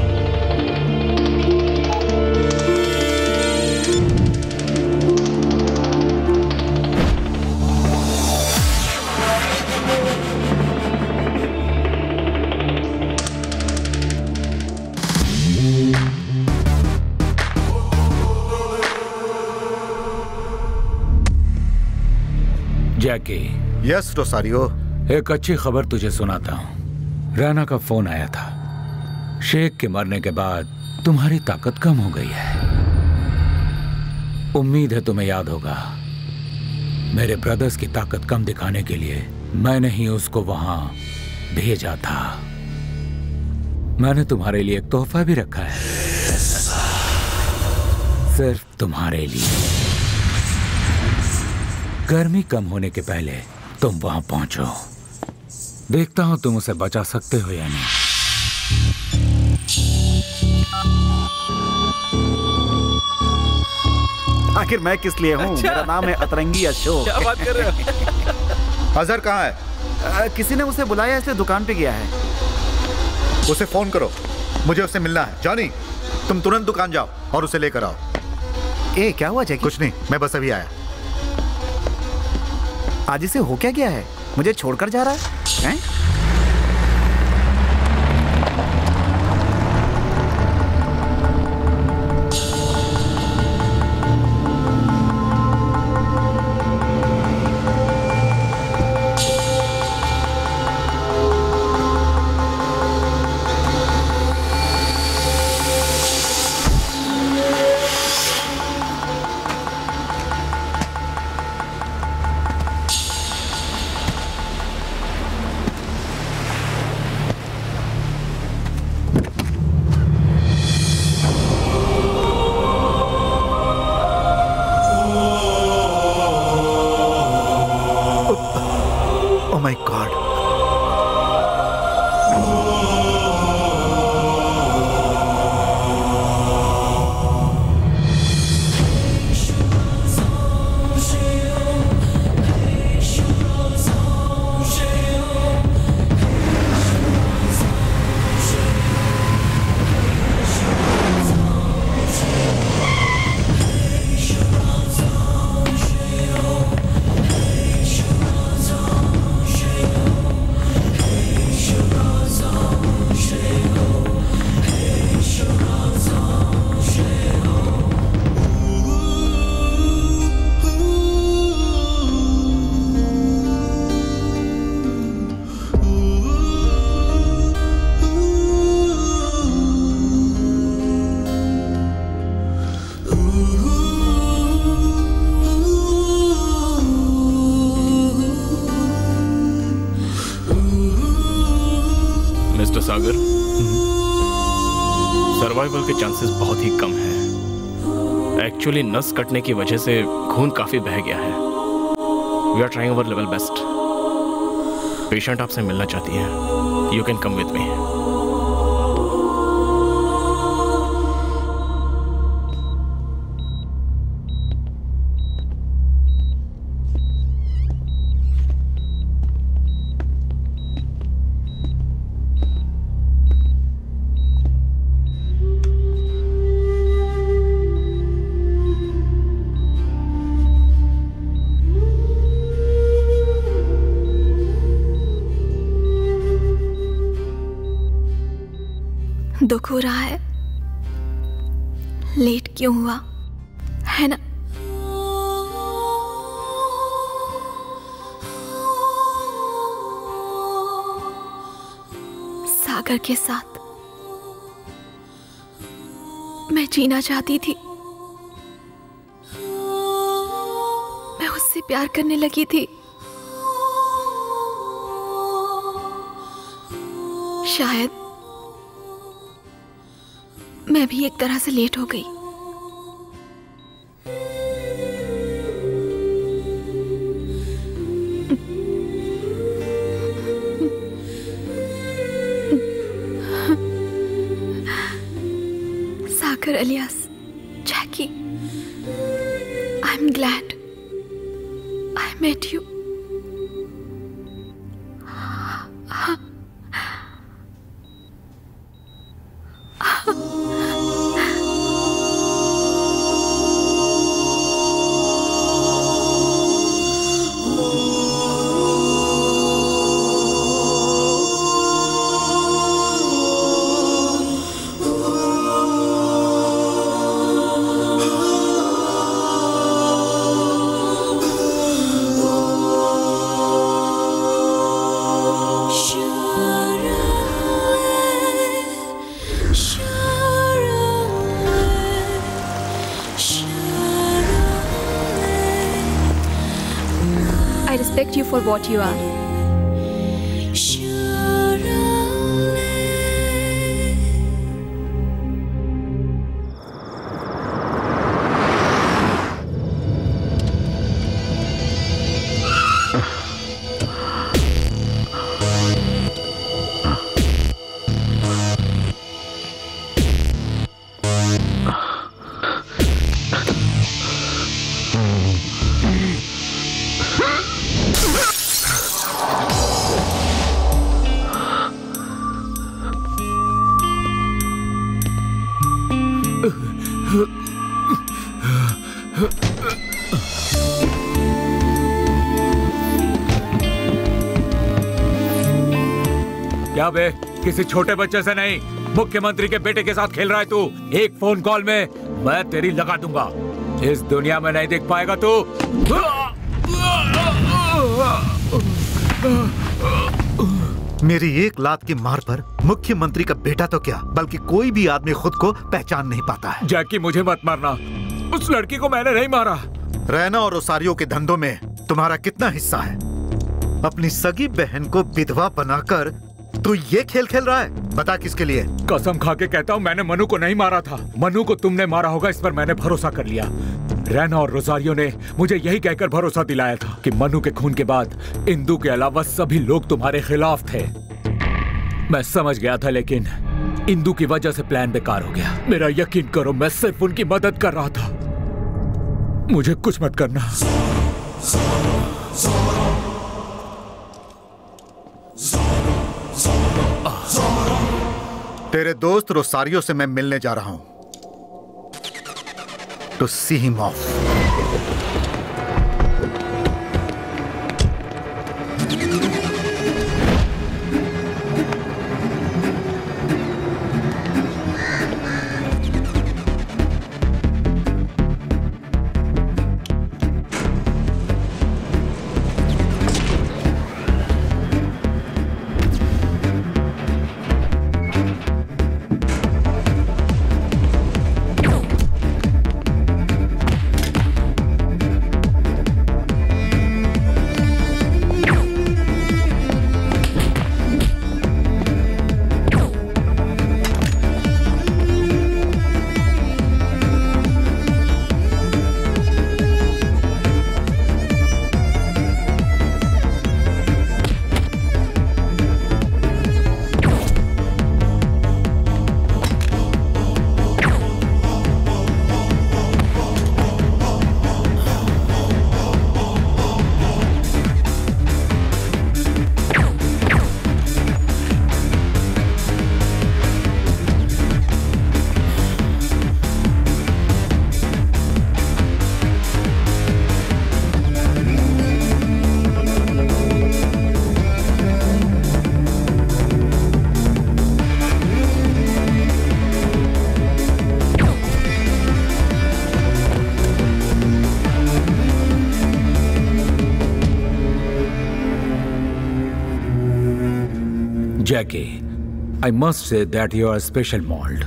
Jackie. Yes Rosario. एक अच्छी खबर तुझे सुनाता हूँ। रैना का फोन आया था। शेख के मरने के बाद तुम्हारी ताकत कम हो गई है। उम्मीद है तुम्हें याद होगा, मेरे ब्रदर्स की ताकत कम दिखाने के लिए मैंने ही उसको वहां भेजा था। मैंने तुम्हारे लिए एक तोहफा भी रखा है, सिर्फ तुम्हारे लिए। गर्मी कम होने के पहले तुम वहां पहुंचो। देखता हूं तुम उसे बचा सकते हो या नहीं। आखिर मैं किस लिए हूँ? अच्छा। मेरा नाम है अतरंगी अशोक। क्या बात कर रहे हो? अजहर कहाँ है? आ, किसी ने उसे बुलाया, इसलिए दुकान पे गया है। उसे फोन करो, मुझे उससे मिलना है। जॉनी, तुम तुरंत दुकान जाओ और उसे लेकर आओ। ए, क्या हुआ जैकी? कुछ नहीं, मैं बस अभी आया। आज इसे हो क्या गया है? मुझे छोड़कर जा रहा है, हैं? सागर, सर्वाइवल के चांसेस बहुत ही कम हैं। एक्चुअली नस कटने की वजह से खून काफी बह गया है। We are trying our level best. Patient आपसे मिलना चाहती है। You can come with me. दुख हो रहा है? लेट क्यों हुआ है ना? सागर के साथ मैं जीना चाहती थी। मैं उससे प्यार करने लगी थी। शायद मैं भी एक तरह से लेट हो गई। Elias, Jackie, I'm glad I met you. I respect you for what you are. क्या बे, किसी छोटे बच्चे से नहीं, मुख्यमंत्री के बेटे के साथ खेल रहा है तू। एक फोन कॉल में मैं तेरी लगा दूंगा। इस दुनिया में नहीं देख पाएगा तू। मेरी एक लात की मार पर मुख्यमंत्री का बेटा तो क्या, बल्कि कोई भी आदमी खुद को पहचान नहीं पाता है। जैकी, मुझे मत मारना। उस लड़की को मैंने नहीं मारा। रैना और रोसारियो के धंधों में तुम्हारा कितना हिस्सा है? अपनी सगी बहन को विधवा बनाकर तू ये खेल खेल रहा है? बता किसके लिए? कसम खा के कहता हूँ, मैंने मनु को नहीं मारा था। मनु को तुमने मारा होगा, इस पर मैंने भरोसा कर लिया। रैना और रोसारियो ने मुझे यही कहकर भरोसा दिलाया था कि मनु के खून के बाद इंदु के अलावा सभी लोग तुम्हारे खिलाफ थे। मैं समझ गया था, लेकिन इंदु की वजह से प्लान बेकार हो गया। मेरा यकीन करो, मैं सिर्फ उनकी मदद कर रहा था। मुझे कुछ मत करना। तेरे दोस्त रोसारियो से मैं मिलने जा रहा हूं। To see him off. Jackie, I must say that you are a special mold.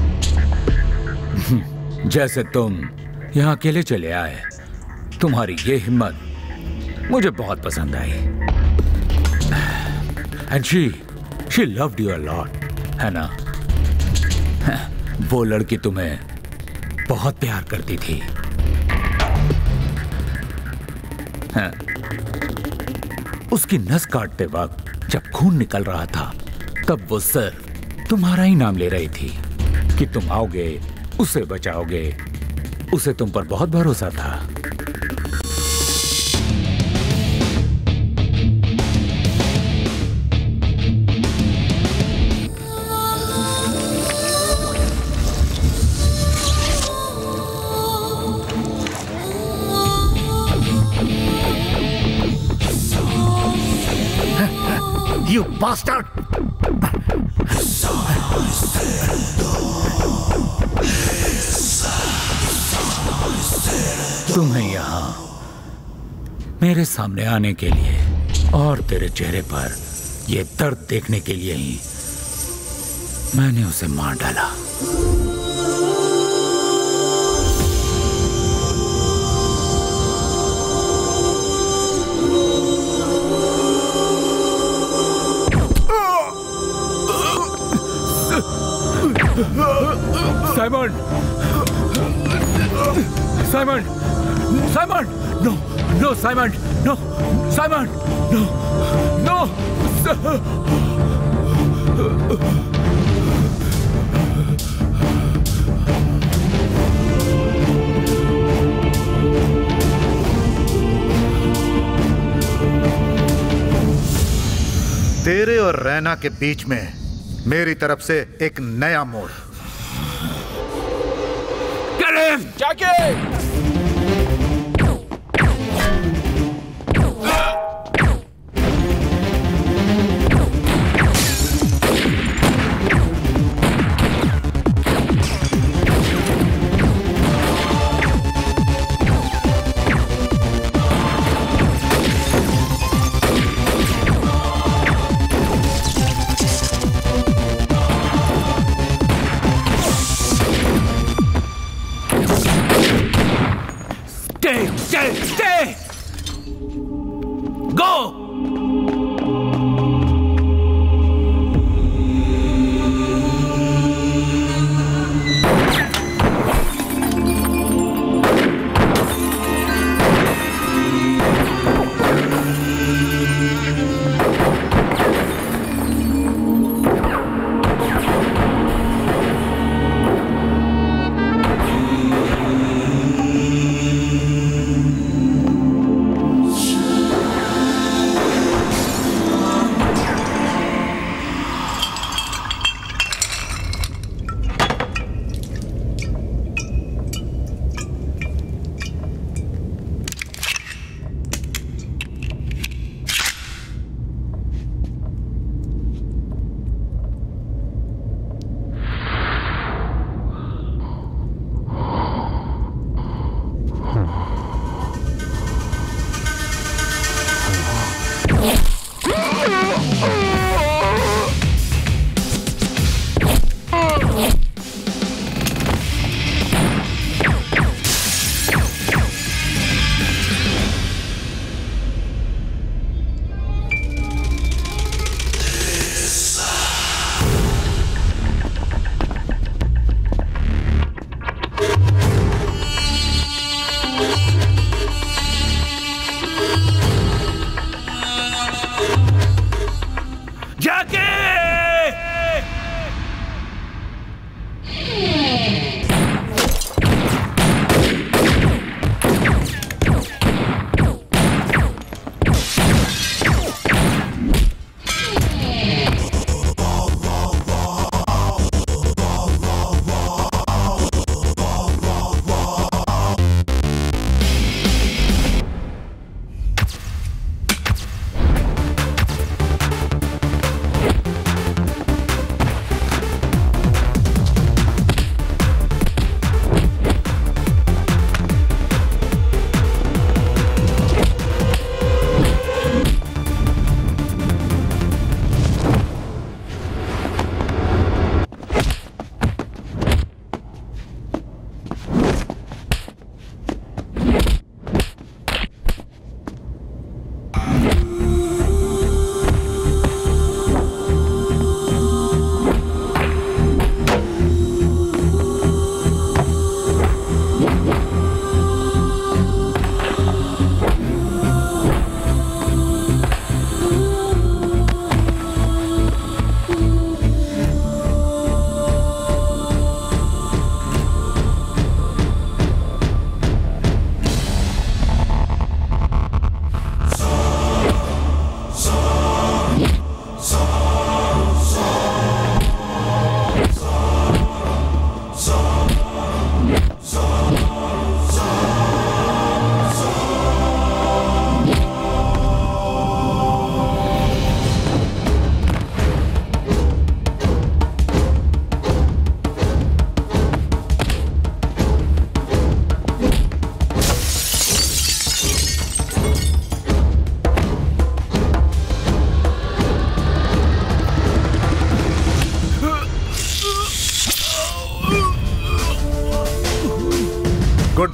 जैसे तुम यहाँ अकेले चले आए, तुम्हारी ये हिम्मत मुझे बहुत पसंद आई। And she, she loved you a lot, है ना? वो लड़की तुम्हें बहुत प्यार करती थी। हाँ। उसकी नस काटते वक्त जब खून निकल रहा था, तब वो सिर्फ तुम्हारा ही नाम ले रही थी कि तुम आओगे उसे बचाओगे, उसे तुम पर बहुत भरोसा था। You bastard! तुम्हें यहाँ मेरे सामने आने के लिए और तेरे चेहरे पर ये दर्द देखने के लिए ही मैंने उसे मार डाला। Simon! Simon! Simon! No! No Simon! No! Simon! No! No! तेरे और रैना के बीच में मेरी तरफ से एक नया मोड़। जाके!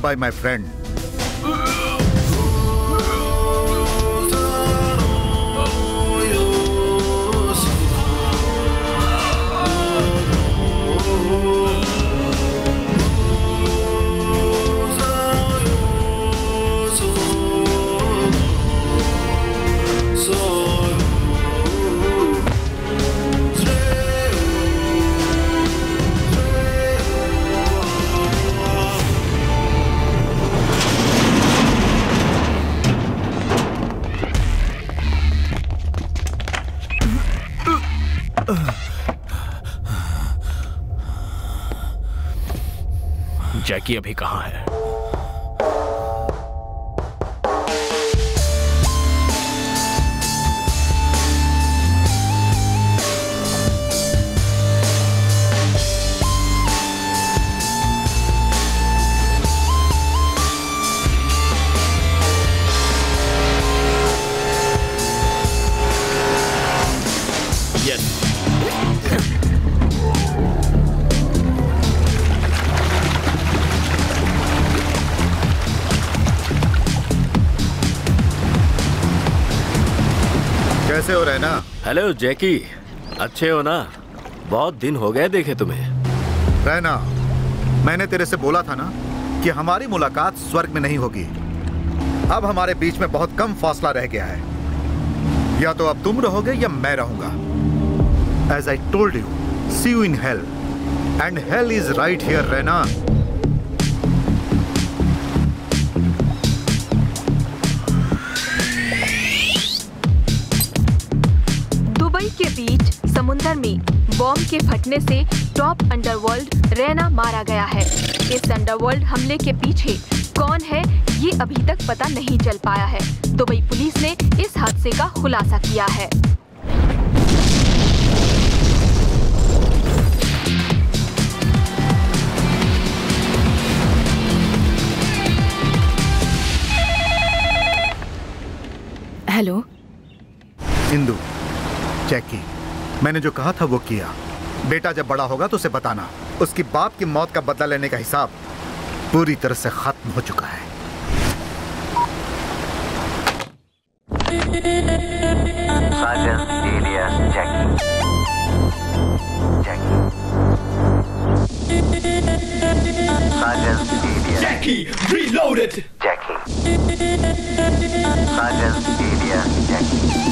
Bye my friend. जैकी अभी कहाँ है? कैसे हो रैना? हेलो जैकी, अच्छे हो ना? बहुत दिन हो गए देखे तुम्हें। रैना, मैंने तेरे से बोला था ना कि हमारी मुलाकात स्वर्ग में नहीं होगी। अब हमारे बीच में बहुत कम फासला रह गया है। या तो अब तुम रहोगे या मैं रहूंगा। As I told you, see you in hell, and hell is right here Raina. Dubai के बीच समुंदर में बॉम्ब के फटने से टॉप अंडरवर्ल्ड रैना मारा गया है। इस अंडरवर्ल्ड हमले के पीछे कौन है ये अभी तक पता नहीं चल पाया है। दुबई पुलिस ने इस हादसे का खुलासा किया है। हेलो इंदु, जैकी, मैंने जो कहा था वो किया। बेटा जब बड़ा होगा तो उसे बताना। उसकी बाप की मौत का बदला लेने का हिसाब पूरी तरह से खत्म हो चुका है। Sergeant alias Jackie. Jackie. Sergeant alias Jackie, reloaded. Jackie. Sergeant alias Jackie.